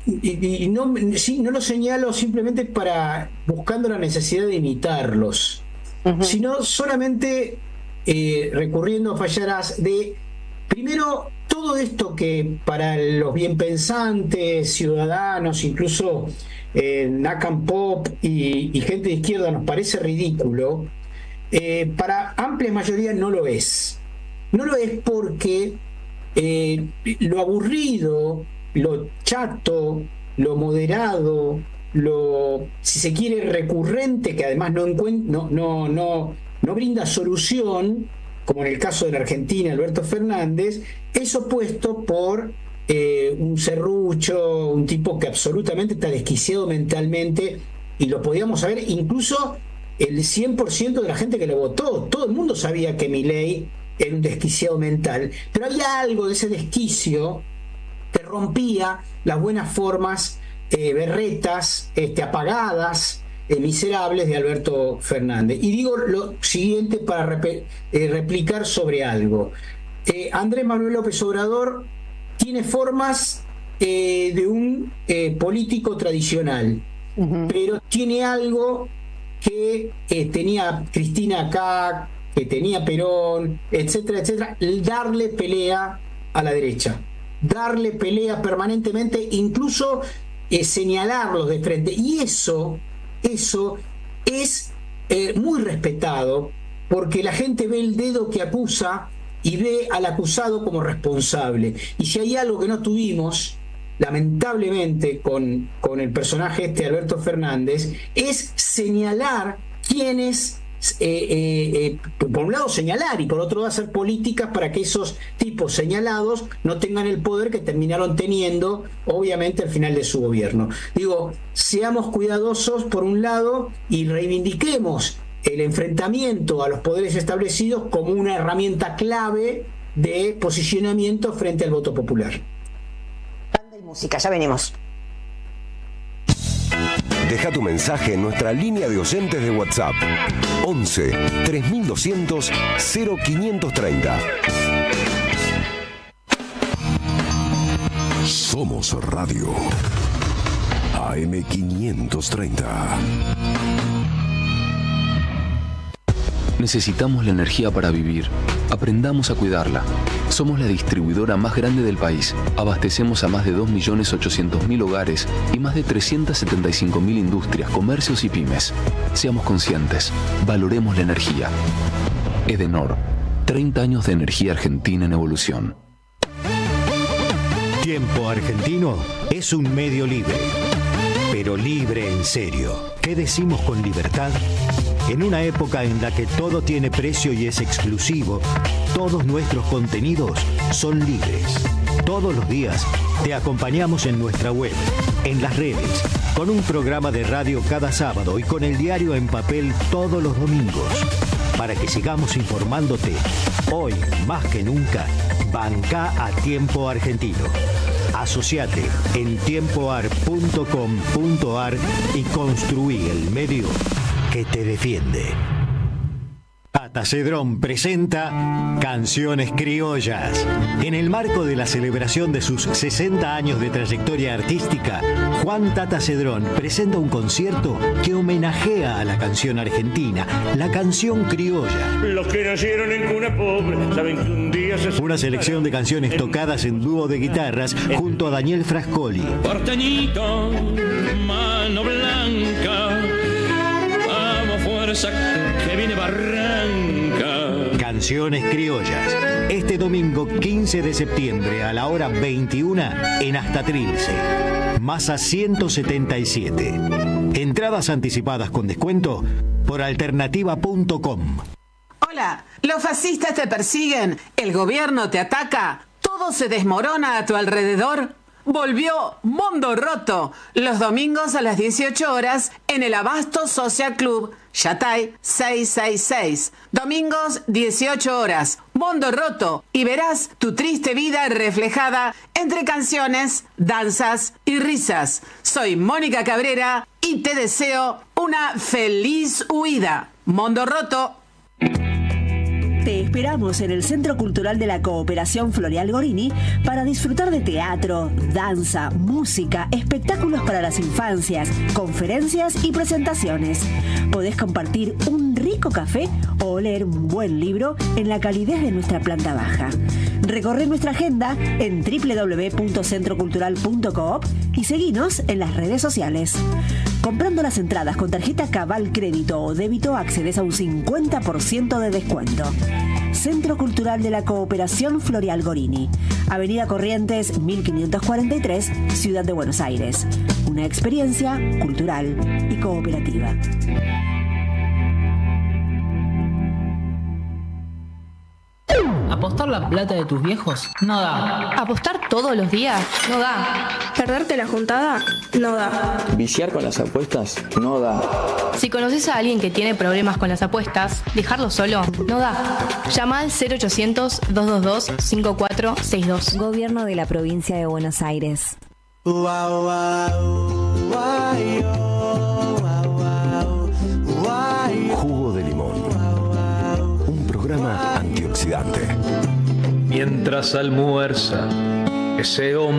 lo señalo simplemente buscando la necesidad de imitarlos, sino solamente recurriendo a Fallarás primero, todo esto que para los bienpensantes, ciudadanos, incluso Nakam Pop y gente de izquierda nos parece ridículo, para amplia mayoría no lo es. No lo es porque lo aburrido, lo chato, lo moderado, si se quiere, recurrente, que además no brinda solución, como en el caso de la Argentina, Alberto Fernández, es opuesto por un serrucho, un tipo que absolutamente está desquiciado mentalmente, y lo podíamos saber incluso el 100% de la gente que lo votó. Todo el mundo sabía que Milei era un desquiciado mental, pero había algo de ese desquicio que rompía las buenas formas berretas, apagadas, miserables de Alberto Fernández. Y digo lo siguiente para replicar sobre algo. Andrés Manuel López Obrador tiene formas de un político tradicional, pero tiene algo que tenía Cristina acá, que tenía Perón, etcétera, etcétera, darle pelea a la derecha, darle pelea permanentemente, incluso señalarlos de frente. Y eso es muy respetado, porque la gente ve el dedo que acusa y ve al acusado como responsable. Y si hay algo que no tuvimos, lamentablemente, con el personaje Alberto Fernández, es señalar quiénes, por un lado señalar y por otro lado hacer políticas para que esos tipos señalados no tengan el poder que terminaron teniendo, obviamente, al final de su gobierno. Digo, seamos cuidadosos por un lado y reivindiquemos el enfrentamiento a los poderes establecidos como una herramienta clave de posicionamiento frente al voto popular. Banda y música, ya venimos. Deja tu mensaje en nuestra línea de oyentes de WhatsApp 11 3200 0530. Somos Radio. AM530. Necesitamos la energía para vivir. Aprendamos a cuidarla. Somos la distribuidora más grande del país. Abastecemos a más de 2.800.000 hogares y más de 375.000 industrias, comercios y pymes. Seamos conscientes. Valoremos la energía. Edenor. 30 años de energía argentina en evolución. Tiempo Argentino es un medio libre, pero libre en serio. ¿Qué decimos con libertad? En una época en la que todo tiene precio y es exclusivo, todos nuestros contenidos son libres. Todos los días te acompañamos en nuestra web, en las redes, con un programa de radio cada sábado y con el diario en papel todos los domingos. Para que sigamos informándote, hoy más que nunca, banca a Tiempo Argentino. Asociate en tiempoar.com.ar y construí el medio que te defiende. Tata Cedrón presenta Canciones Criollas. En el marco de la celebración de sus 60 años de trayectoria artística, Juan Tata Cedrón presenta un concierto que homenajea a la canción argentina, la canción criolla. Los que nacieron en cuna pobre saben que un día se... Una selección de canciones tocadas en dúo de guitarras junto a Daniel Frascoli. Porteñito, mano blanca, vamos fuerza que viene Barranca. Canciones Criollas. Este domingo 15 de septiembre a la hora 21 en Hasta Trilce. Masa 177. Entradas anticipadas con descuento por alternativa.com. Hola, los fascistas te persiguen, el gobierno te ataca, todo se desmorona a tu alrededor. Volvió Mundo Roto, los domingos a las 18 horas en el Abasto Social Club, Yatay 666. Domingos 18 horas, Mundo Roto, y verás tu triste vida reflejada entre canciones, danzas y risas. Soy Mónica Cabrera y te deseo una feliz huida. Mundo Roto. Te esperamos en el Centro Cultural de la Cooperación Floreal Gorini para disfrutar de teatro, danza, música, espectáculos para las infancias, conferencias y presentaciones. Podés compartir un rico café o leer un buen libro en la calidez de nuestra planta baja. Recorre nuestra agenda en www.centrocultural.coop y seguinos en las redes sociales. Comprando las entradas con tarjeta Cabal Crédito o Débito accedes a un 50% de descuento. Centro Cultural de la Cooperación Floreal Gorini, Avenida Corrientes 1543, Ciudad de Buenos Aires. Una experiencia cultural y cooperativa. ¿Apostar la plata de tus viejos? No da. ¿Apostar todos los días? No da. ¿Perderte la juntada? No da. ¿Viciar con las apuestas? No da. Si conoces a alguien que tiene problemas con las apuestas, dejarlo solo no da. Llama al 0800-222-5462. Gobierno de la Provincia de Buenos Aires. Jugo de limón. Un programa antioxidante. Mientras almuerza, ese hombre.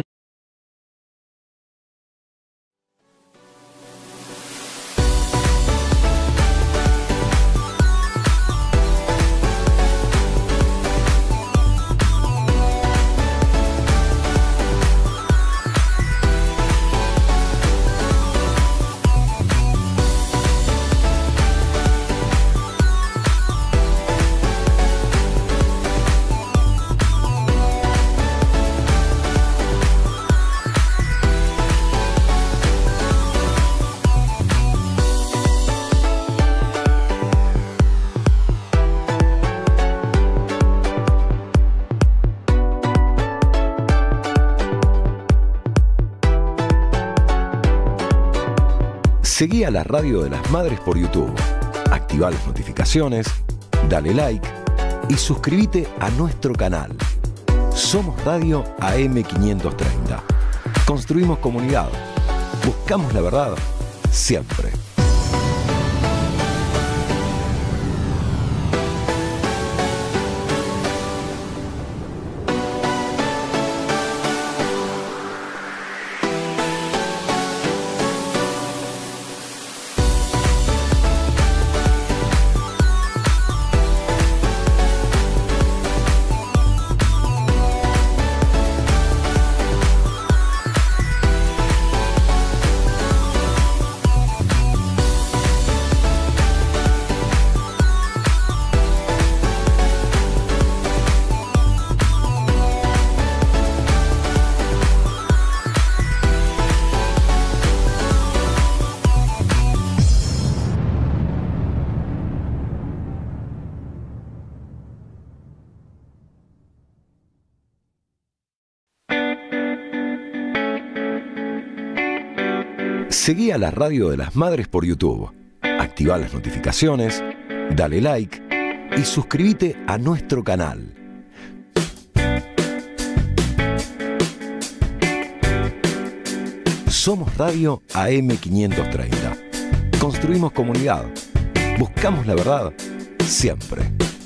Seguí a la Radio de las Madres por YouTube. Activa las notificaciones, dale like y suscríbete a nuestro canal. Somos Radio AM530. Construimos comunidad. Buscamos la verdad siempre. Seguí a la Radio de las Madres por YouTube. Activá las notificaciones, dale like y suscríbete a nuestro canal. Somos Radio AM530. Construimos comunidad. Buscamos la verdad siempre.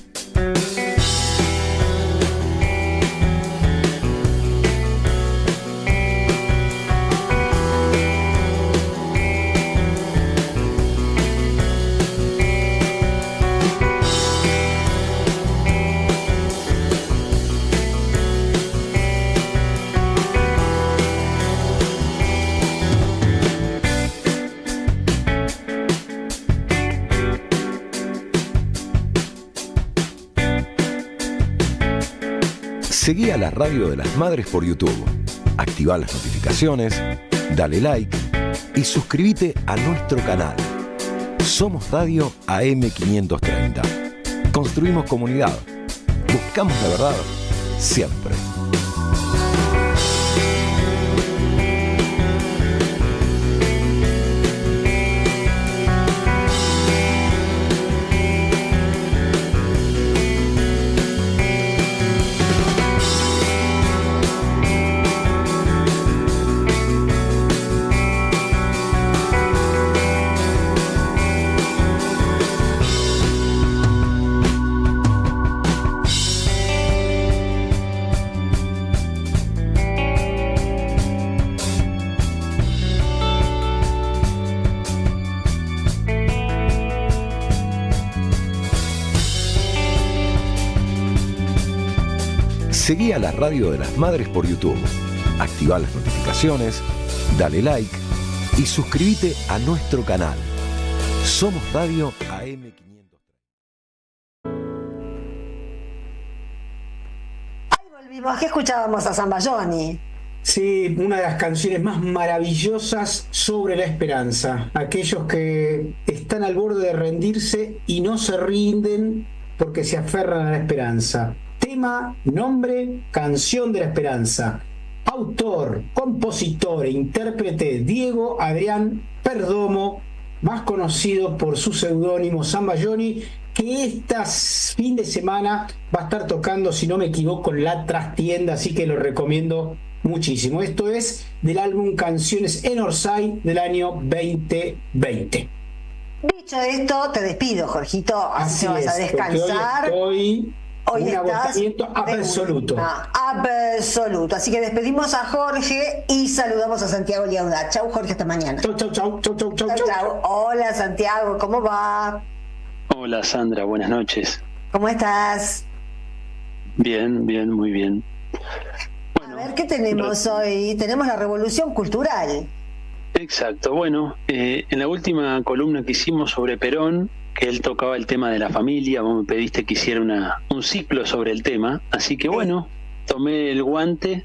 Seguí a la Radio de las Madres por YouTube. Activá las notificaciones, dale like y suscríbete a nuestro canal. Somos Radio AM530. Construimos comunidad. Buscamos la verdad siempre. Seguí a la Radio de las Madres por YouTube. Activá las notificaciones, dale like y suscríbete a nuestro canal. Somos Radio AM530. Ahí volvimos. ¿Qué escuchábamos a Zambayoni? Sí, una de las canciones más maravillosas sobre la esperanza. Aquellos que están al borde de rendirse y no se rinden porque se aferran a la esperanza. Tema, nombre, Canción de la Esperanza. Autor, compositor e intérprete Diego Adrián Perdomo, más conocido por su seudónimo Zambayoni, que este fin de semana va a estar tocando, si no me equivoco, en La Trastienda, así que lo recomiendo muchísimo. Esto es del álbum Canciones en Orsay del año 2020. Dicho esto, te despido, Jorgito, así vas a descansar. Hoy un estás agotamiento absoluto. Absoluto. Así que despedimos a Jorge y saludamos a Santiago Liaudá. Chau, Jorge, hasta mañana. Chau. Hola, Santiago, ¿cómo va? Hola, Sandra, buenas noches. ¿Cómo estás? Bien, muy bien. Bueno, a ver, ¿qué tenemos hoy? Tenemos la revolución cultural. Exacto. Bueno, en la última columna que hicimos sobre Perón, que él tocaba el tema de la familia, vos me pediste que hiciera un ciclo sobre el tema, así que bueno, tomé el guante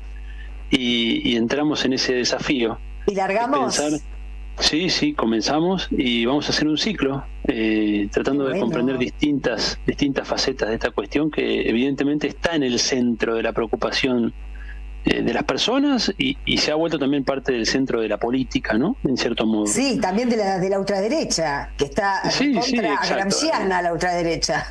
y entramos en ese desafío. ¿Y largamos? Sí, comenzamos y vamos a hacer un ciclo, tratando de comprender distintas facetas de esta cuestión que evidentemente está en el centro de la preocupación de las personas y se ha vuelto también parte del centro de la política, ¿no? En cierto modo. Sí, también de la ultraderecha, que está contra gramsciana la ultraderecha.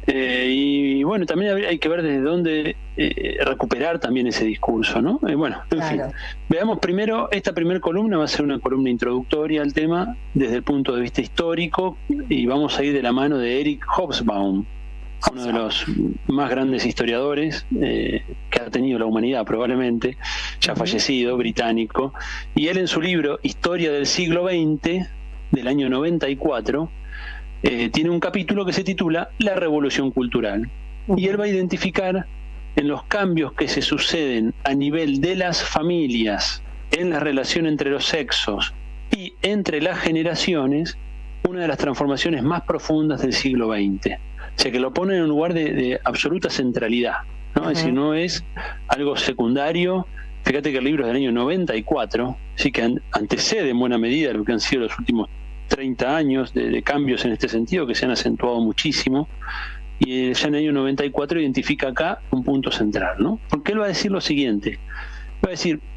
Y bueno, también hay que ver desde dónde recuperar también ese discurso, ¿no? Bueno, en fin. Veamos primero, esta primera columna va a ser una columna introductoria al tema desde el punto de vista histórico y vamos a ir de la mano de Eric Hobsbawm, uno de los más grandes historiadores que ha tenido la humanidad probablemente, ya fallecido, británico, y él en su libro Historia del siglo XX, del año 94, tiene un capítulo que se titula La Revolución Cultural, y él va a identificar en los cambios que se suceden a nivel de las familias, en la relación entre los sexos y entre las generaciones, una de las transformaciones más profundas del siglo XX. O sea, que lo pone en un lugar de absoluta centralidad, ¿no? Es decir, no es algo secundario. Fíjate que el libro es del año 94, sí, que antecede en buena medida lo que han sido los últimos 30 años de cambios en este sentido, que se han acentuado muchísimo, y ya en el año 94 identifica acá un punto central, ¿no? Porque él va a decir lo siguiente, va a decir,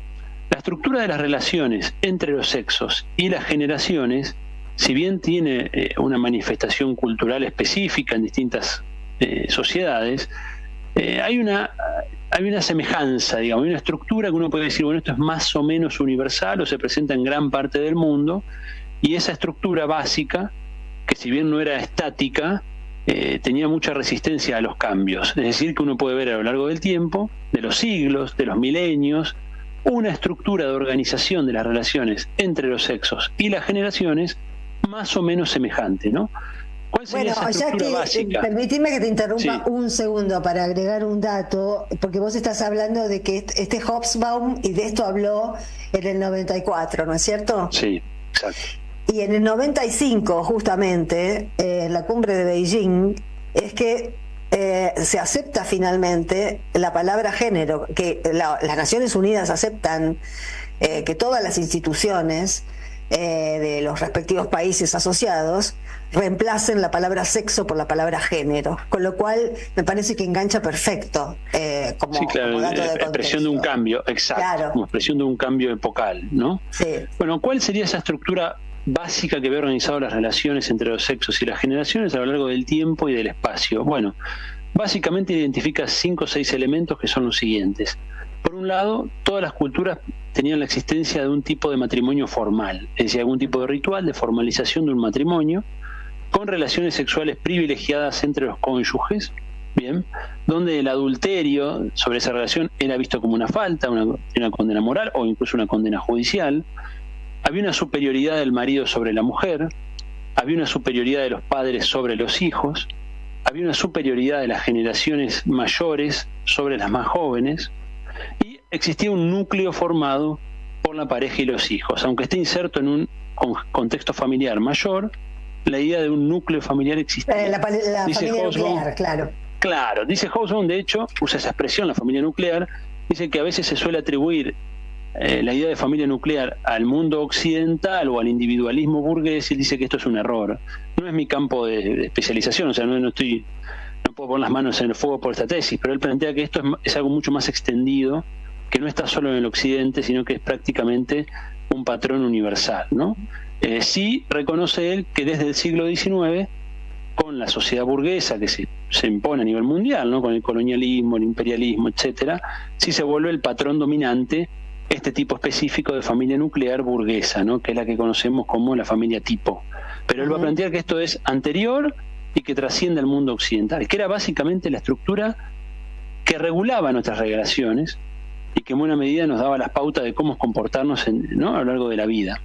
La estructura de las relaciones entre los sexos y las generaciones, si bien tiene una manifestación cultural específica en distintas sociedades, hay una semejanza, digamos, hay una estructura que uno puede decir, bueno, esto es más o menos universal o se presenta en gran parte del mundo, y esa estructura básica, que si bien no era estática, tenía mucha resistencia a los cambios. Es decir, que uno puede ver a lo largo del tiempo, de los siglos, de los milenios, una estructura de organización de las relaciones entre los sexos y las generaciones más o menos semejante, ¿no? ¿Cuál sería esa estructura básica? Permitime que te interrumpa un segundo para agregar un dato, porque vos estás hablando de que este Hobsbawm, y de esto habló en el 94, ¿no es cierto? Sí, exacto. Y en el 95, justamente, la cumbre de Beijing, es que se acepta finalmente la palabra género, que las Naciones Unidas aceptan que todas las instituciones de los respectivos países asociados reemplacen la palabra sexo por la palabra género, con lo cual me parece que engancha perfecto como, sí, claro, como dato de contexto. Expresión de un cambio, exacto, claro. Como expresión de un cambio epocal, ¿no? Sí. Bueno, ¿cuál sería esa estructura básica que había organizado las relaciones entre los sexos y las generaciones a lo largo del tiempo y del espacio? Bueno, básicamente identifica 5 o 6 elementos que son los siguientes. Por un lado, todas las culturas tenían la existencia de un tipo de matrimonio formal, es decir, algún tipo de ritual de formalización de un matrimonio, con relaciones sexuales privilegiadas entre los cónyuges, bien, donde el adulterio sobre esa relación era visto como una falta, una condena moral o incluso una condena judicial. Había una superioridad del marido sobre la mujer, había una superioridad de los padres sobre los hijos, había una superioridad de las generaciones mayores sobre las más jóvenes, y existía un núcleo formado por la pareja y los hijos. Aunque esté inserto en un contexto familiar mayor, la idea de un núcleo familiar existía. La familia nuclear, claro. Claro, dice Hobsbawm, de hecho, usa esa expresión, la familia nuclear, dice que a veces se suele atribuir la idea de familia nuclear al mundo occidental o al individualismo burgués, y él dice que esto es un error. No es mi campo de especialización, o sea, no puedo poner las manos en el fuego por esta tesis, pero él plantea que esto es algo mucho más extendido, que no está solo en el occidente, sino que es prácticamente un patrón universal, ¿no? Sí reconoce él que desde el siglo XIX, con la sociedad burguesa que se impone a nivel mundial, ¿no? Con el colonialismo, el imperialismo, etcétera, sí se vuelve el patrón dominante este tipo específico de familia nuclear burguesa, ¿no? Que es la que conocemos como la familia tipo. Pero él va a plantear que esto es anterior y que trasciende al mundo occidental, que era básicamente la estructura que regulaba nuestras relaciones y que en buena medida nos daba las pautas de cómo comportarnos ¿no? a lo largo de la vida.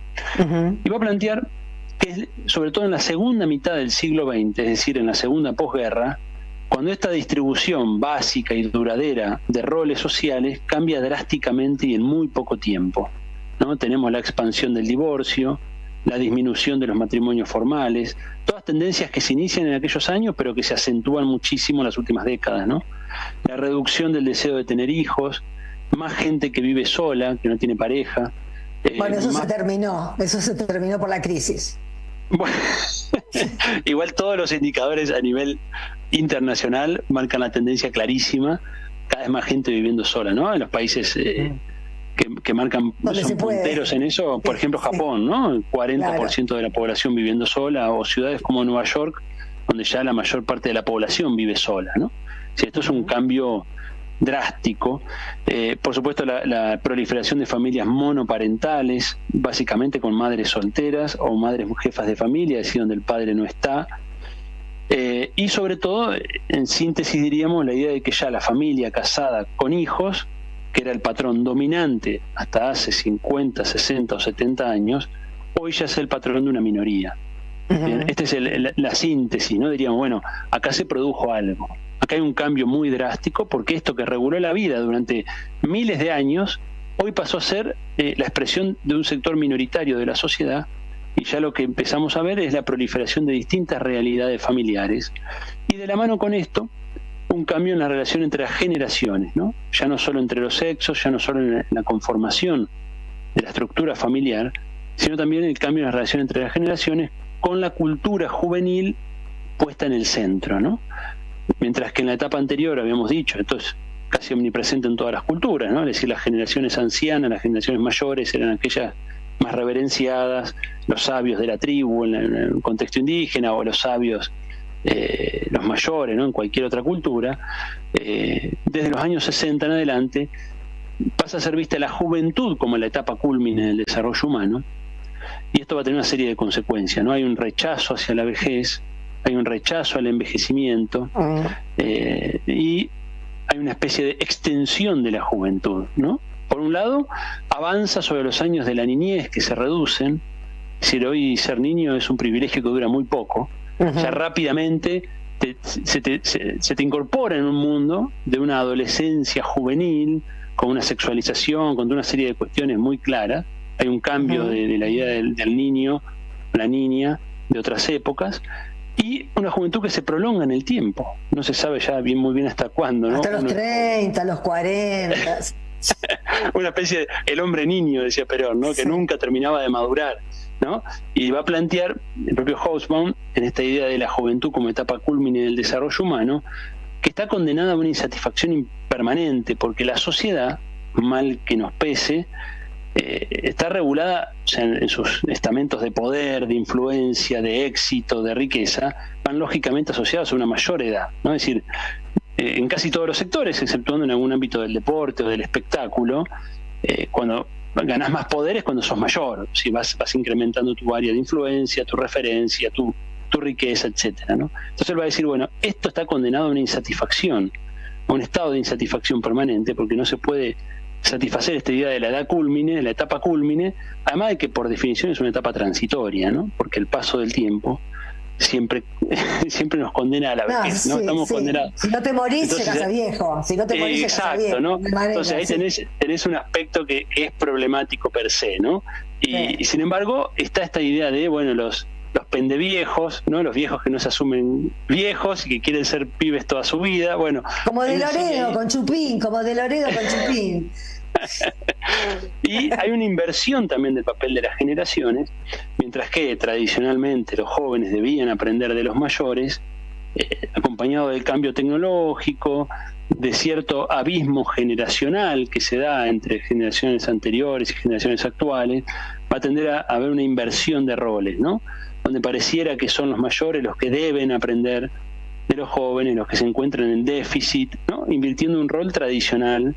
Y va a plantear que sobre todo en la segunda mitad del siglo XX, es decir, en la segunda posguerra, cuando esta distribución básica y duradera de roles sociales cambia drásticamente y en muy poco tiempo, ¿no? Tenemos la expansión del divorcio, la disminución de los matrimonios formales, todas tendencias que se inician en aquellos años pero que se acentúan muchísimo en las últimas décadas, ¿no? La reducción del deseo de tener hijos, más gente que vive sola, que no tiene pareja. Bueno, eso se terminó por la crisis. Bueno, igual todos los indicadores a nivel internacional marcan la tendencia clarísima, cada vez más gente viviendo sola, ¿no? En los países que marcan, son punteros en eso, por ejemplo Japón, ¿no? El 40% de la población viviendo sola, o ciudades como Nueva York, donde ya la mayor parte de la población vive sola, ¿no? Si esto es un cambio drástico. Por supuesto la proliferación de familias monoparentales, básicamente con madres solteras o madres jefas de familia, es decir, donde el padre no está. Y sobre todo, en síntesis diríamos, la idea de que ya la familia casada con hijos, que era el patrón dominante hasta hace 50, 60 o 70 años, hoy ya es el patrón de una minoría. Bien, esta es la síntesis, ¿no? Diríamos, bueno, acá se produjo algo. Acá hay un cambio muy drástico, porque esto que reguló la vida durante miles de años, hoy pasó a ser la expresión de un sector minoritario de la sociedad, y ya lo que empezamos a ver es la proliferación de distintas realidades familiares. Y de la mano con esto, un cambio en la relación entre las generaciones, ¿no? Ya no solo entre los sexos, ya no solo en la conformación de la estructura familiar, sino también el cambio en la relación entre las generaciones, con la cultura juvenil puesta en el centro, ¿no? Mientras que en la etapa anterior habíamos dicho, esto es casi omnipresente en todas las culturas, ¿no? Es decir, las generaciones ancianas, las generaciones mayores eran aquellas más reverenciadas, los sabios de la tribu en el contexto indígena, o los sabios, los mayores, ¿no? En cualquier otra cultura. Desde los años 60 en adelante pasa a ser vista la juventud como la etapa cúlmine del desarrollo humano, y esto va a tener una serie de consecuencias, ¿no? Hay un rechazo hacia la vejez, hay un rechazo al envejecimiento, y hay una especie de extensión de la juventud, ¿no? Por un lado, avanza sobre los años de la niñez, que se reducen. Es decir, hoy ser niño es un privilegio que dura muy poco. Ya rápidamente se te incorpora en un mundo de una adolescencia juvenil, con una sexualización, con una serie de cuestiones muy claras. Hay un cambio de la idea del niño, la niña, de otras épocas, y una juventud que se prolonga en el tiempo. No se sabe ya muy bien hasta cuándo, ¿no? Hasta los 30, los 40. Una especie de el hombre niño, decía Perón, ¿no? Que nunca terminaba de madurar, ¿no? Y va a plantear el propio Hobsbawm en esta idea de la juventud como etapa cúlmine del desarrollo humano, que está condenada a una insatisfacción permanente, porque la sociedad, mal que nos pese, está regulada, o sea, en sus estamentos de poder, de influencia, de éxito, de riqueza, van lógicamente asociados a una mayor edad, ¿no? Es decir, en casi todos los sectores, exceptuando en algún ámbito del deporte o del espectáculo, cuando ganás más poderes cuando sos mayor, si vas incrementando tu área de influencia, tu referencia, tu riqueza, etcétera, ¿no? Entonces él va a decir, bueno, esto está condenado a una insatisfacción, a un estado de insatisfacción permanente, porque no se puede satisfacer esta idea de la edad cúlmine, de la etapa cúlmine, además de que por definición es una etapa transitoria, ¿no? Porque el paso del tiempo siempre nos condena a la vejez, ¿no? Estamos condenados. Si no te morís, llegas a viejo. Si no te morís, llegas a viejo. ¿no? Entonces ahí tenés un aspecto que es problemático per se, ¿no? Y sin embargo está esta idea de, bueno, los pendeviejos, ¿no? Los viejos que no se asumen viejos y que quieren ser pibes toda su vida, bueno. Como de Loredo con Chupín, Y hay una inversión también del papel de las generaciones, mientras que tradicionalmente los jóvenes debían aprender de los mayores, acompañado del cambio tecnológico, de cierto abismo generacional que se da entre generaciones anteriores y generaciones actuales, va a tender a haber una inversión de roles, ¿no? Donde pareciera que son los mayores los que deben aprender de los jóvenes, los que se encuentran en déficit, ¿no? Invirtiendo un rol tradicional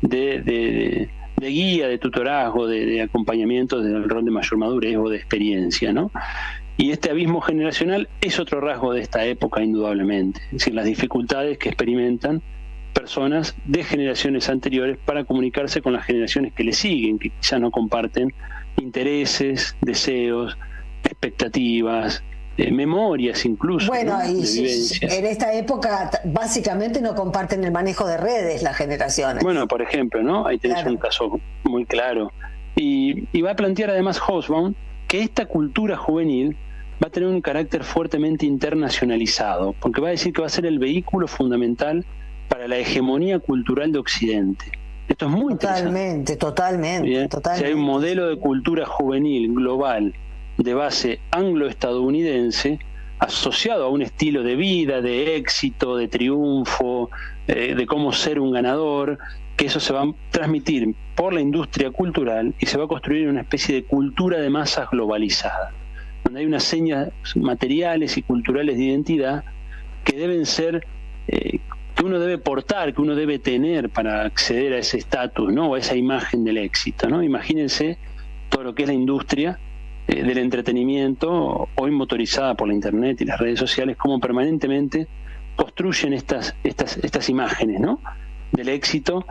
de guía, de tutorazgo, de acompañamiento del rol de mayor madurez o de experiencia, ¿no? Y este abismo generacional es otro rasgo de esta época, indudablemente. Es decir, las dificultades que experimentan personas de generaciones anteriores para comunicarse con las generaciones que le siguen, que quizás no comparten intereses, deseos, expectativas, memorias incluso. Bueno, ¿no? Y vivencias. En esta época básicamente no comparten el manejo de redes las generaciones. Bueno, por ejemplo, ¿no? Ahí tenés un caso muy claro. Y va a plantear además Hobsbawm que esta cultura juvenil va a tener un carácter fuertemente internacionalizado, porque va a decir que va a ser el vehículo fundamental para la hegemonía cultural de Occidente. Esto es muy totalmente. Si hay un modelo de cultura juvenil global de base anglo-estadounidense asociado a un estilo de vida, de éxito, de triunfo, de cómo ser un ganador, que eso se va a transmitir por la industria cultural y se va a construir una especie de cultura de masas globalizada, donde hay unas señas materiales y culturales de identidad que deben ser, que uno debe portar, que uno debe tener para acceder a ese estatus, ¿no? O a esa imagen del éxito, ¿no? Imagínense todo lo que es la industria del entretenimiento, hoy motorizada por la internet y las redes sociales, cómo permanentemente construyen estas imágenes, ¿no? Del éxito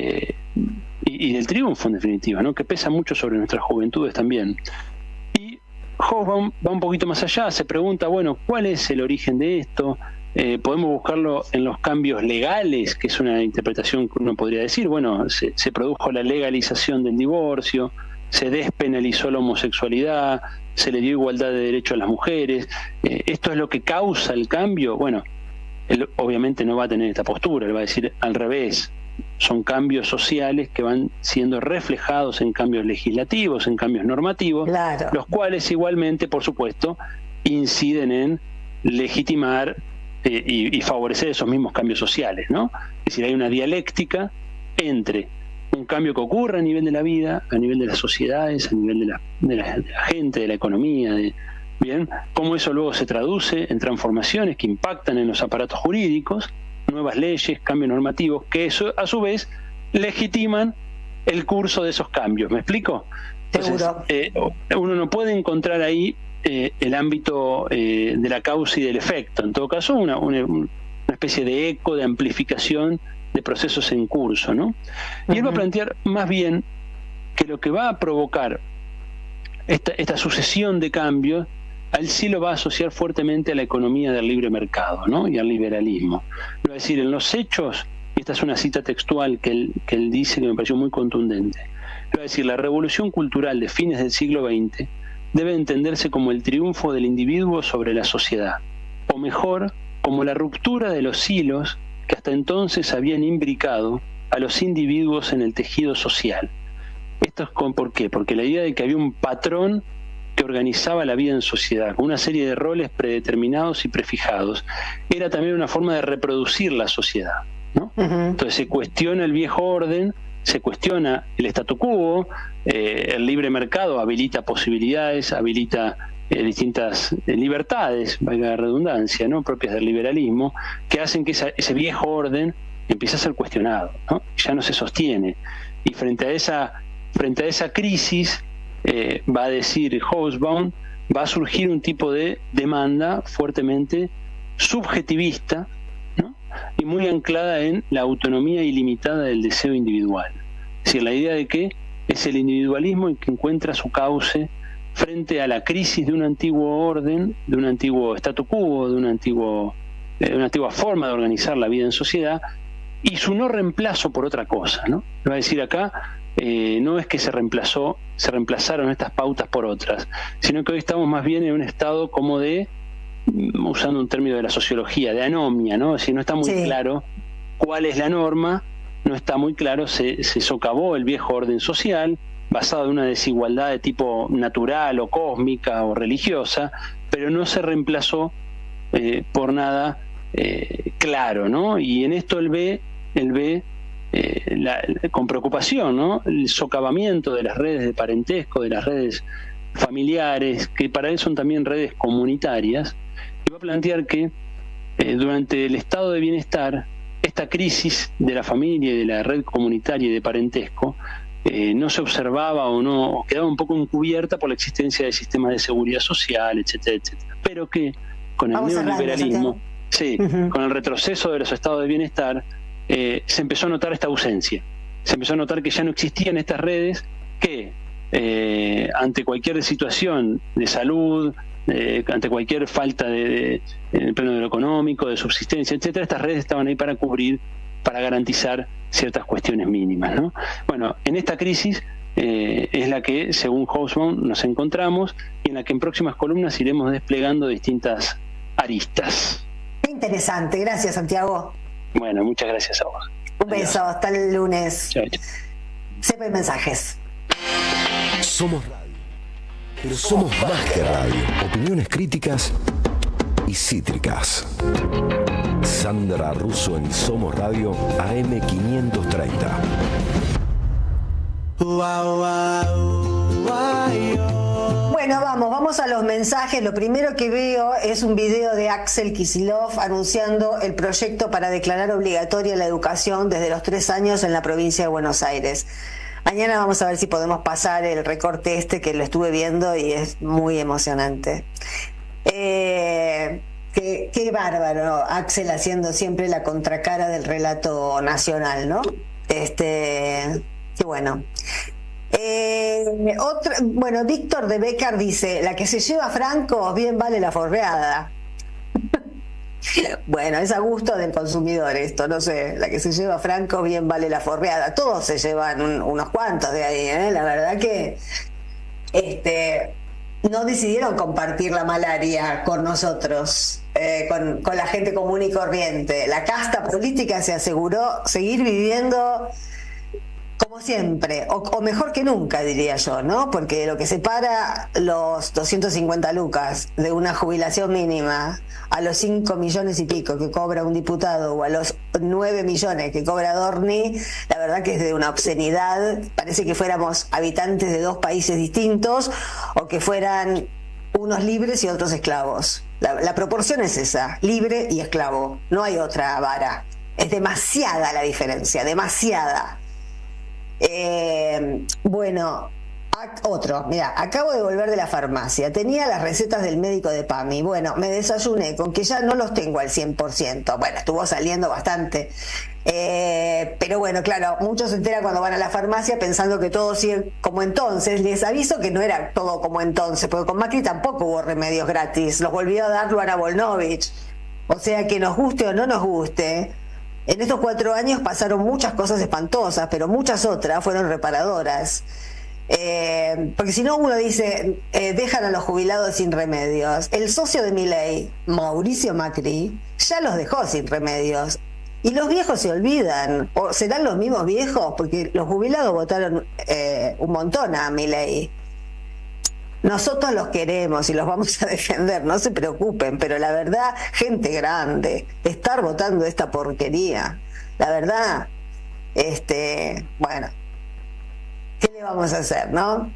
y del triunfo, en definitiva, ¿no? Que pesa mucho sobre nuestras juventudes también. Y Hobsbawm va un poquito más allá, se pregunta, bueno, ¿cuál es el origen de esto? Podemos buscarlo en los cambios legales, que es una interpretación que uno podría decir, bueno, se produjo la legalización del divorcio, se despenalizó la homosexualidad, se le dio igualdad de derechos a las mujeres. ¿Esto es lo que causa el cambio? Bueno, él obviamente no va a tener esta postura, él va a decir al revés, son cambios sociales que van siendo reflejados en cambios legislativos, en cambios normativos, claro, los cuales igualmente, por supuesto, inciden en legitimar y favorecer esos mismos cambios sociales, ¿no? Es decir, hay una dialéctica entre un cambio que ocurre a nivel de la vida, a nivel de las sociedades, a nivel de la gente, de la economía, bien, cómo eso luego se traduce en transformaciones que impactan en los aparatos jurídicos, nuevas leyes, cambios normativos, que eso a su vez legitiman el curso de esos cambios. ¿Me explico? Entonces, uno no puede encontrar ahí el ámbito de la causa y del efecto. En todo caso, una especie de eco, de amplificación de procesos en curso, ¿no? Y él va a plantear más bien que lo que va a provocar esta sucesión de cambios, a él sí lo va a asociar fuertemente a la economía del libre mercado, ¿no? Y al liberalismo. Va a decir, en los hechos, y esta es una cita textual que él dice que me pareció muy contundente, va a decir, la revolución cultural de fines del siglo XX debe entenderse como el triunfo del individuo sobre la sociedad, o mejor, como la ruptura de los hilos que hasta entonces habían imbricado a los individuos en el tejido social. Esto es ¿por qué? Porque la idea de que había un patrón que organizaba la vida en sociedad, con una serie de roles predeterminados y prefijados, era también una forma de reproducir la sociedad, ¿no? Entonces se cuestiona el viejo orden, se cuestiona el statu quo, el libre mercado habilita posibilidades, habilita distintas libertades, valga la redundancia, ¿no?, propias del liberalismo, que hacen que ese viejo orden empiece a ser cuestionado, ¿no? Ya no se sostiene. Y frente a esa crisis, va a decir Hobsbawm, va a surgir un tipo de demanda fuertemente subjetivista, ¿no?, y muy anclada en la autonomía ilimitada del deseo individual. Es decir, la idea de que es el individualismo el que encuentra su cauce frente a la crisis de un antiguo orden, de un antiguo statu quo, de una antigua forma de organizar la vida en sociedad, y su no reemplazo por otra cosa, ¿no? Va a decir acá, no es que se reemplazaron estas pautas por otras, sino que hoy estamos más bien en un estado como de, usando un término de la sociología, de anomia, ¿no? Es decir, no está muy claro cuál es la norma, no está muy claro, se socavó el viejo orden social, basado en una desigualdad de tipo natural o cósmica o religiosa, pero no se reemplazó por nada claro, ¿no? Y en esto él ve con preocupación, ¿no?, el socavamiento de las redes de parentesco, de las redes familiares, que para él son también redes comunitarias, y va a plantear que durante el estado de bienestar, esta crisis de la familia y de la red comunitaria y de parentesco no se observaba o quedaba un poco encubierta por la existencia de sistemas de seguridad social, etcétera, etcétera. Pero que con el neoliberalismo, con el retroceso de los estados de bienestar, se empezó a notar esta ausencia. Se empezó a notar que ya no existían estas redes que ante cualquier situación de salud, ante cualquier falta en el plano de lo económico, de subsistencia, etcétera, estas redes estaban ahí para cubrir, para garantizar ciertas cuestiones mínimas, ¿no? Bueno, en esta crisis es la que, según Hobsbawm, nos encontramos, y en la que en próximas columnas iremos desplegando distintas aristas. Qué interesante, gracias, Santiago. Bueno, muchas gracias a vos. Un beso, hasta el lunes. Chao, chao. Sepa mensajes. Somos radio, pero somos más que radio. Opiniones críticas y cítricas. Sandra Russo en Somos Radio AM530. Bueno, vamos a los mensajes. Lo primero que veo es un video de Axel Kicillof anunciando el proyecto para declarar obligatoria la educación desde los 3 años en la provincia de Buenos Aires. Mañana vamos a ver si podemos pasar el recorte que lo estuve viendo y es muy emocionante. Qué bárbaro, Axel haciendo siempre la contracara del relato nacional, ¿no? Qué bueno. Bueno, Víctor de Becar dice, la que se lleva Franco bien vale la forreada. Bueno, es a gusto del consumidor esto, no sé, la que se lleva Franco bien vale la forreada. Todos se llevan unos cuantos de ahí, ¿eh? La verdad que no decidieron compartir la malaria con nosotros, con la gente común y corriente. La casta política se aseguró seguir viviendo como siempre, o mejor que nunca, diría yo, ¿no? Porque lo que separa los 250 lucas de una jubilación mínima a los 5 millones y pico que cobra un diputado o a los 9 millones que cobra Dorni, la verdad que es de una obscenidad. Parece que fuéramos habitantes de dos países distintos o que fueran unos libres y otros esclavos. La proporción es esa, libre y esclavo, no hay otra vara. Es demasiada la diferencia, demasiada. Bueno, otro, mira, acabo de volver de la farmacia, tenía las recetas del médico de PAMI, bueno, me desayuné con que ya no los tengo al 100%, bueno, estuvo saliendo bastante, pero bueno, claro, muchos se enteran cuando van a la farmacia pensando que todo sigue como entonces. Les aviso que no era todo como entonces, porque con Macri tampoco hubo remedios gratis, los volvió a dar Luana Volnovich, o sea que nos guste o no nos guste. En estos 4 años pasaron muchas cosas espantosas, pero muchas otras fueron reparadoras. Porque si no, uno dice, dejan a los jubilados sin remedios. El socio de Milei, Mauricio Macri, ya los dejó sin remedios. Y los viejos se olvidan, o serán los mismos viejos, porque los jubilados votaron un montón a Milei. Nosotros los queremos y los vamos a defender, no se preocupen, pero la verdad, gente grande, estar votando esta porquería, la verdad, bueno, ¿qué le vamos a hacer, no?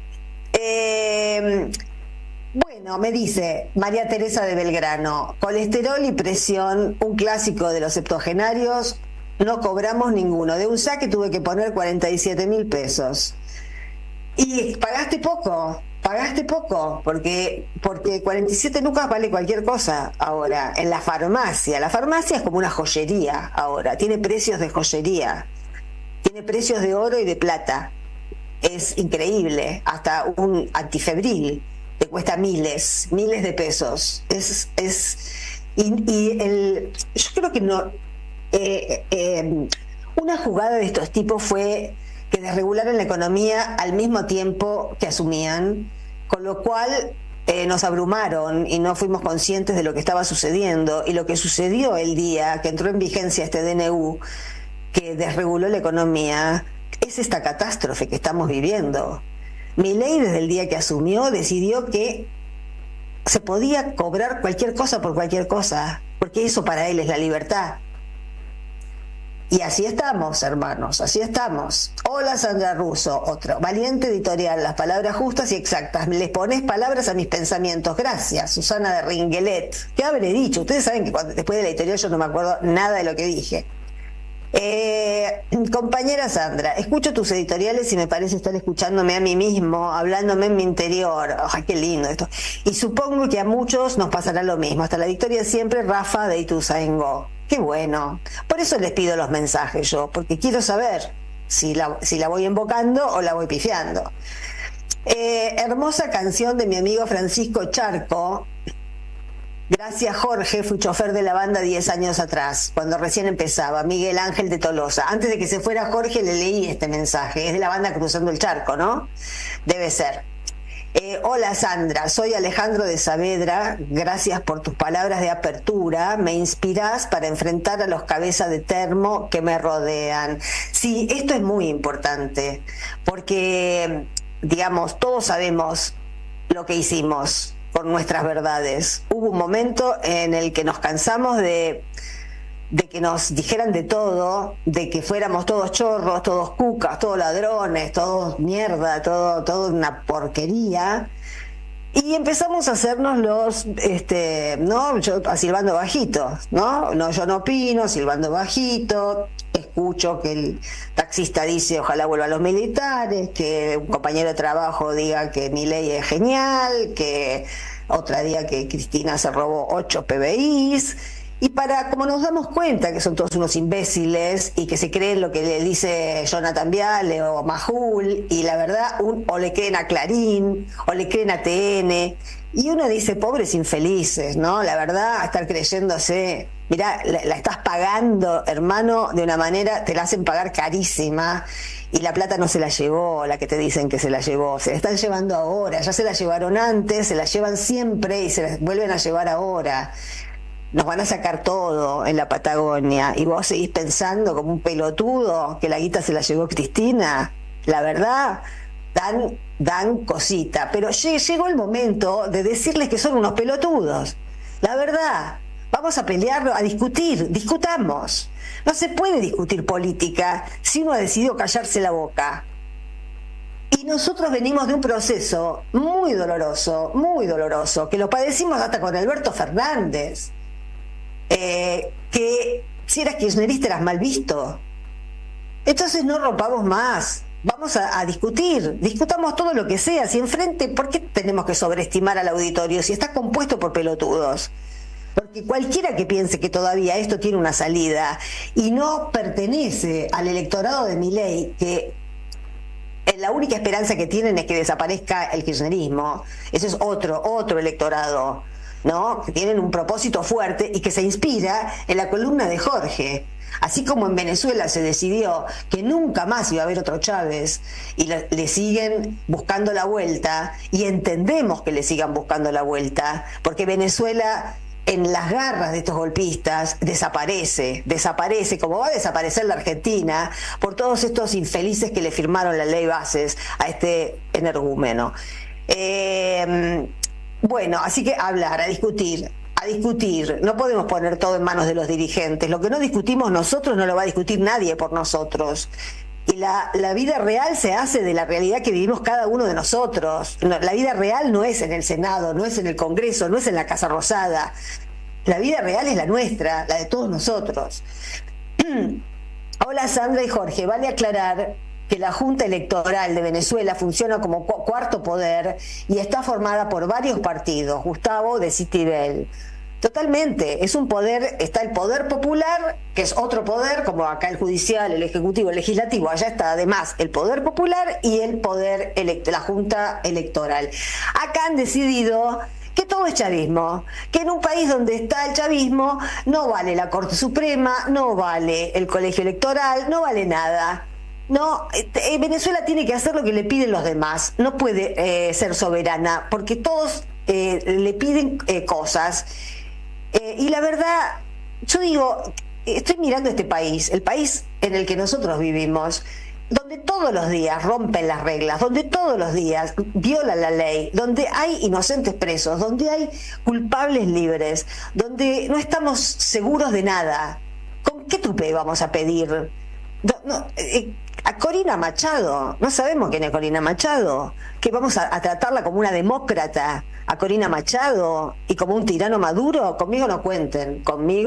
Bueno, me dice María Teresa de Belgrano, colesterol y presión, un clásico de los septuagenarios, no cobramos ninguno. De un saque tuve que poner 47.000 pesos. Y pagaste poco, porque 47 lucas vale cualquier cosa ahora, en la farmacia. La farmacia es como una joyería ahora, tiene precios de joyería, tiene precios de oro y de plata. Es increíble, hasta un antifebril te cuesta miles de pesos. Yo creo que no. Una jugada de estos tipos fue que desregularan la economía al mismo tiempo que asumían, con lo cual nos abrumaron y no fuimos conscientes de lo que estaba sucediendo. Y lo que sucedió el día que entró en vigencia este DNU, que desreguló la economía, es esta catástrofe que estamos viviendo. Milei, desde el día que asumió, decidió que se podía cobrar cualquier cosa por cualquier cosa, porque eso para él es la libertad. Y así estamos, hermanos, así estamos. Hola, Sandra Russo, otro. Valiente editorial, las palabras justas y exactas. Les pones palabras a mis pensamientos. Gracias, Susana de Ringuelet. ¿Qué habré dicho? Ustedes saben que después de la editorial yo no me acuerdo nada de lo que dije. Compañera Sandra, escucho tus editoriales y me parece estar escuchándome a mí mismo, hablándome en mi interior. ¡Ay, qué lindo esto! Y supongo que a muchos nos pasará lo mismo. Hasta la victoria siempre, Rafa de Ituzaingó. ¡Qué bueno! Por eso les pido los mensajes yo, porque quiero saber si la voy invocando o la voy pifiando. Hermosa canción de mi amigo Francisco Charco. Gracias, Jorge, fui chofer de la banda 10 años atrás, cuando recién empezaba, Miguel Ángel de Tolosa. Antes de que se fuera Jorge le leí este mensaje, es de la banda Cruzando el Charco, ¿no? Debe ser. Hola Sandra, soy Alejandro de Saavedra, gracias por tus palabras de apertura, me inspirás para enfrentar a los cabezas de termo que me rodean. Sí, esto es muy importante, porque, digamos, todos sabemos lo que hicimos con nuestras verdades. Hubo un momento en el que nos cansamos de que nos dijeran de todo, de que fuéramos todos chorros, todos cucas, todos ladrones, todos mierda, todo una porquería, y empezamos a hacernos los, ¿no? Yo silbando bajito, ¿no? No, yo no opino, silbando bajito, escucho que el taxista dice ojalá vuelvan los militares, que un compañero de trabajo diga que Milei es genial, que otro día que Cristina se robó 8 PBIs. Y como nos damos cuenta que son todos unos imbéciles y que se creen lo que le dice Jonathan Viale o Majul, y la verdad, o le creen a Clarín, o le creen a TN, y uno dice, pobres infelices, ¿no? La verdad, estar creyéndose, mirá, la estás pagando, hermano, de una manera, te la hacen pagar carísima, y la plata no se la llevó, la que te dicen que se la llevó, se la están llevando ahora, ya se la llevaron antes, se la llevan siempre y se la vuelven a llevar ahora. Nos van a sacar todo en la Patagonia y vos seguís pensando como un pelotudo que la guita se la llevó Cristina. la verdad, dan cosita. Pero llegó el momento de decirles que son unos pelotudos. La verdad, vamos a pelear, a discutir, discutamos. No se puede discutir política si uno ha decidido callarse la boca. Y nosotros venimos de un proceso muy doloroso, que lo padecimos hasta con Alberto Fernández, que si eras kirchnerista eras mal visto. Entonces no rompamos más, vamos a discutir, discutamos todo lo que sea. Si enfrente, ¿por qué tenemos que sobreestimar al auditorio si está compuesto por pelotudos? Porque cualquiera que piense que todavía esto tiene una salida y no pertenece al electorado de Milei, que la única esperanza que tienen es que desaparezca el kirchnerismo, ese es otro electorado, ¿no? Que tienen un propósito fuerte y que se inspira en la columna de Jorge. Así como en Venezuela se decidió que nunca más iba a haber otro Chávez y le siguen buscando la vuelta, y entendemos que le sigan buscando la vuelta, porque Venezuela, en las garras de estos golpistas, desaparece, como va a desaparecer la Argentina por todos estos infelices que le firmaron la ley bases a este energúmeno. Bueno, así que hablar, a discutir. No podemos poner todo en manos de los dirigentes. Lo que no discutimos nosotros no lo va a discutir nadie por nosotros. Y la vida real se hace de la realidad que vivimos cada uno de nosotros. La vida real no es en el Senado, no es en el Congreso, no es en la Casa Rosada. La vida real es la nuestra, la de todos nosotros. Hola Sandra y Jorge, vale aclarar que la Junta Electoral de Venezuela funciona como cuarto poder y está formada por varios partidos. Gustavo de Citibel. Totalmente, es un poder, está el poder popular, que es otro poder, como acá el judicial, el ejecutivo, el legislativo, allá está además el poder popular y el poder, la Junta Electoral. Acá han decidido que todo es chavismo, que en un país donde está el chavismo no vale la Corte Suprema, no vale el colegio electoral, no vale nada. No, Venezuela tiene que hacer lo que le piden los demás, no puede ser soberana, porque todos le piden cosas. Y la verdad, yo digo, estoy mirando este país, el país en el que nosotros vivimos, donde todos los días rompen las reglas, donde todos los días violan la ley, donde hay inocentes presos, donde hay culpables libres, donde no estamos seguros de nada. ¿Con qué tupé vamos a pedir? A Corina Machado, no sabemos quién es Corina Machado, que vamos a tratarla como una demócrata, a Corina Machado, y como un tirano Maduro. Conmigo no cuenten.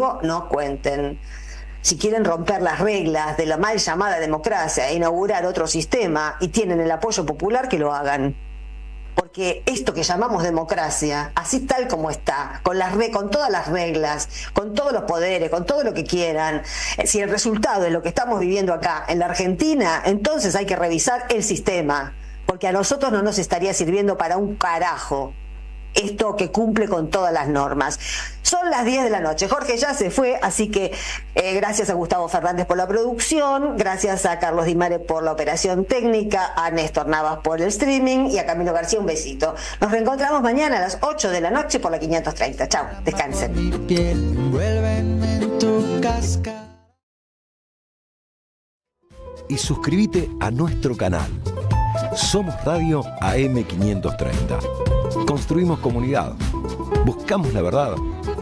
Si quieren romper las reglas de la mal llamada democracia e inaugurar otro sistema y tienen el apoyo popular, que lo hagan. Porque esto que llamamos democracia, así tal como está, con todas las reglas, con todos los poderes, con todo lo que quieran, si el resultado es lo que estamos viviendo acá en la Argentina, entonces hay que revisar el sistema, porque a nosotros no nos estaría sirviendo para un carajo esto que cumple con todas las normas. Son las 10 de la noche. Jorge ya se fue, así que gracias a Gustavo Fernández por la producción, gracias a Carlos Di Mare por la operación técnica, a Néstor Navas por el streaming y a Camilo García un besito. Nos reencontramos mañana a las 8 de la noche por la 530. Chao, descansen. Y suscríbete a nuestro canal. Somos Radio AM 530. Construimos comunidad. Buscamos la verdad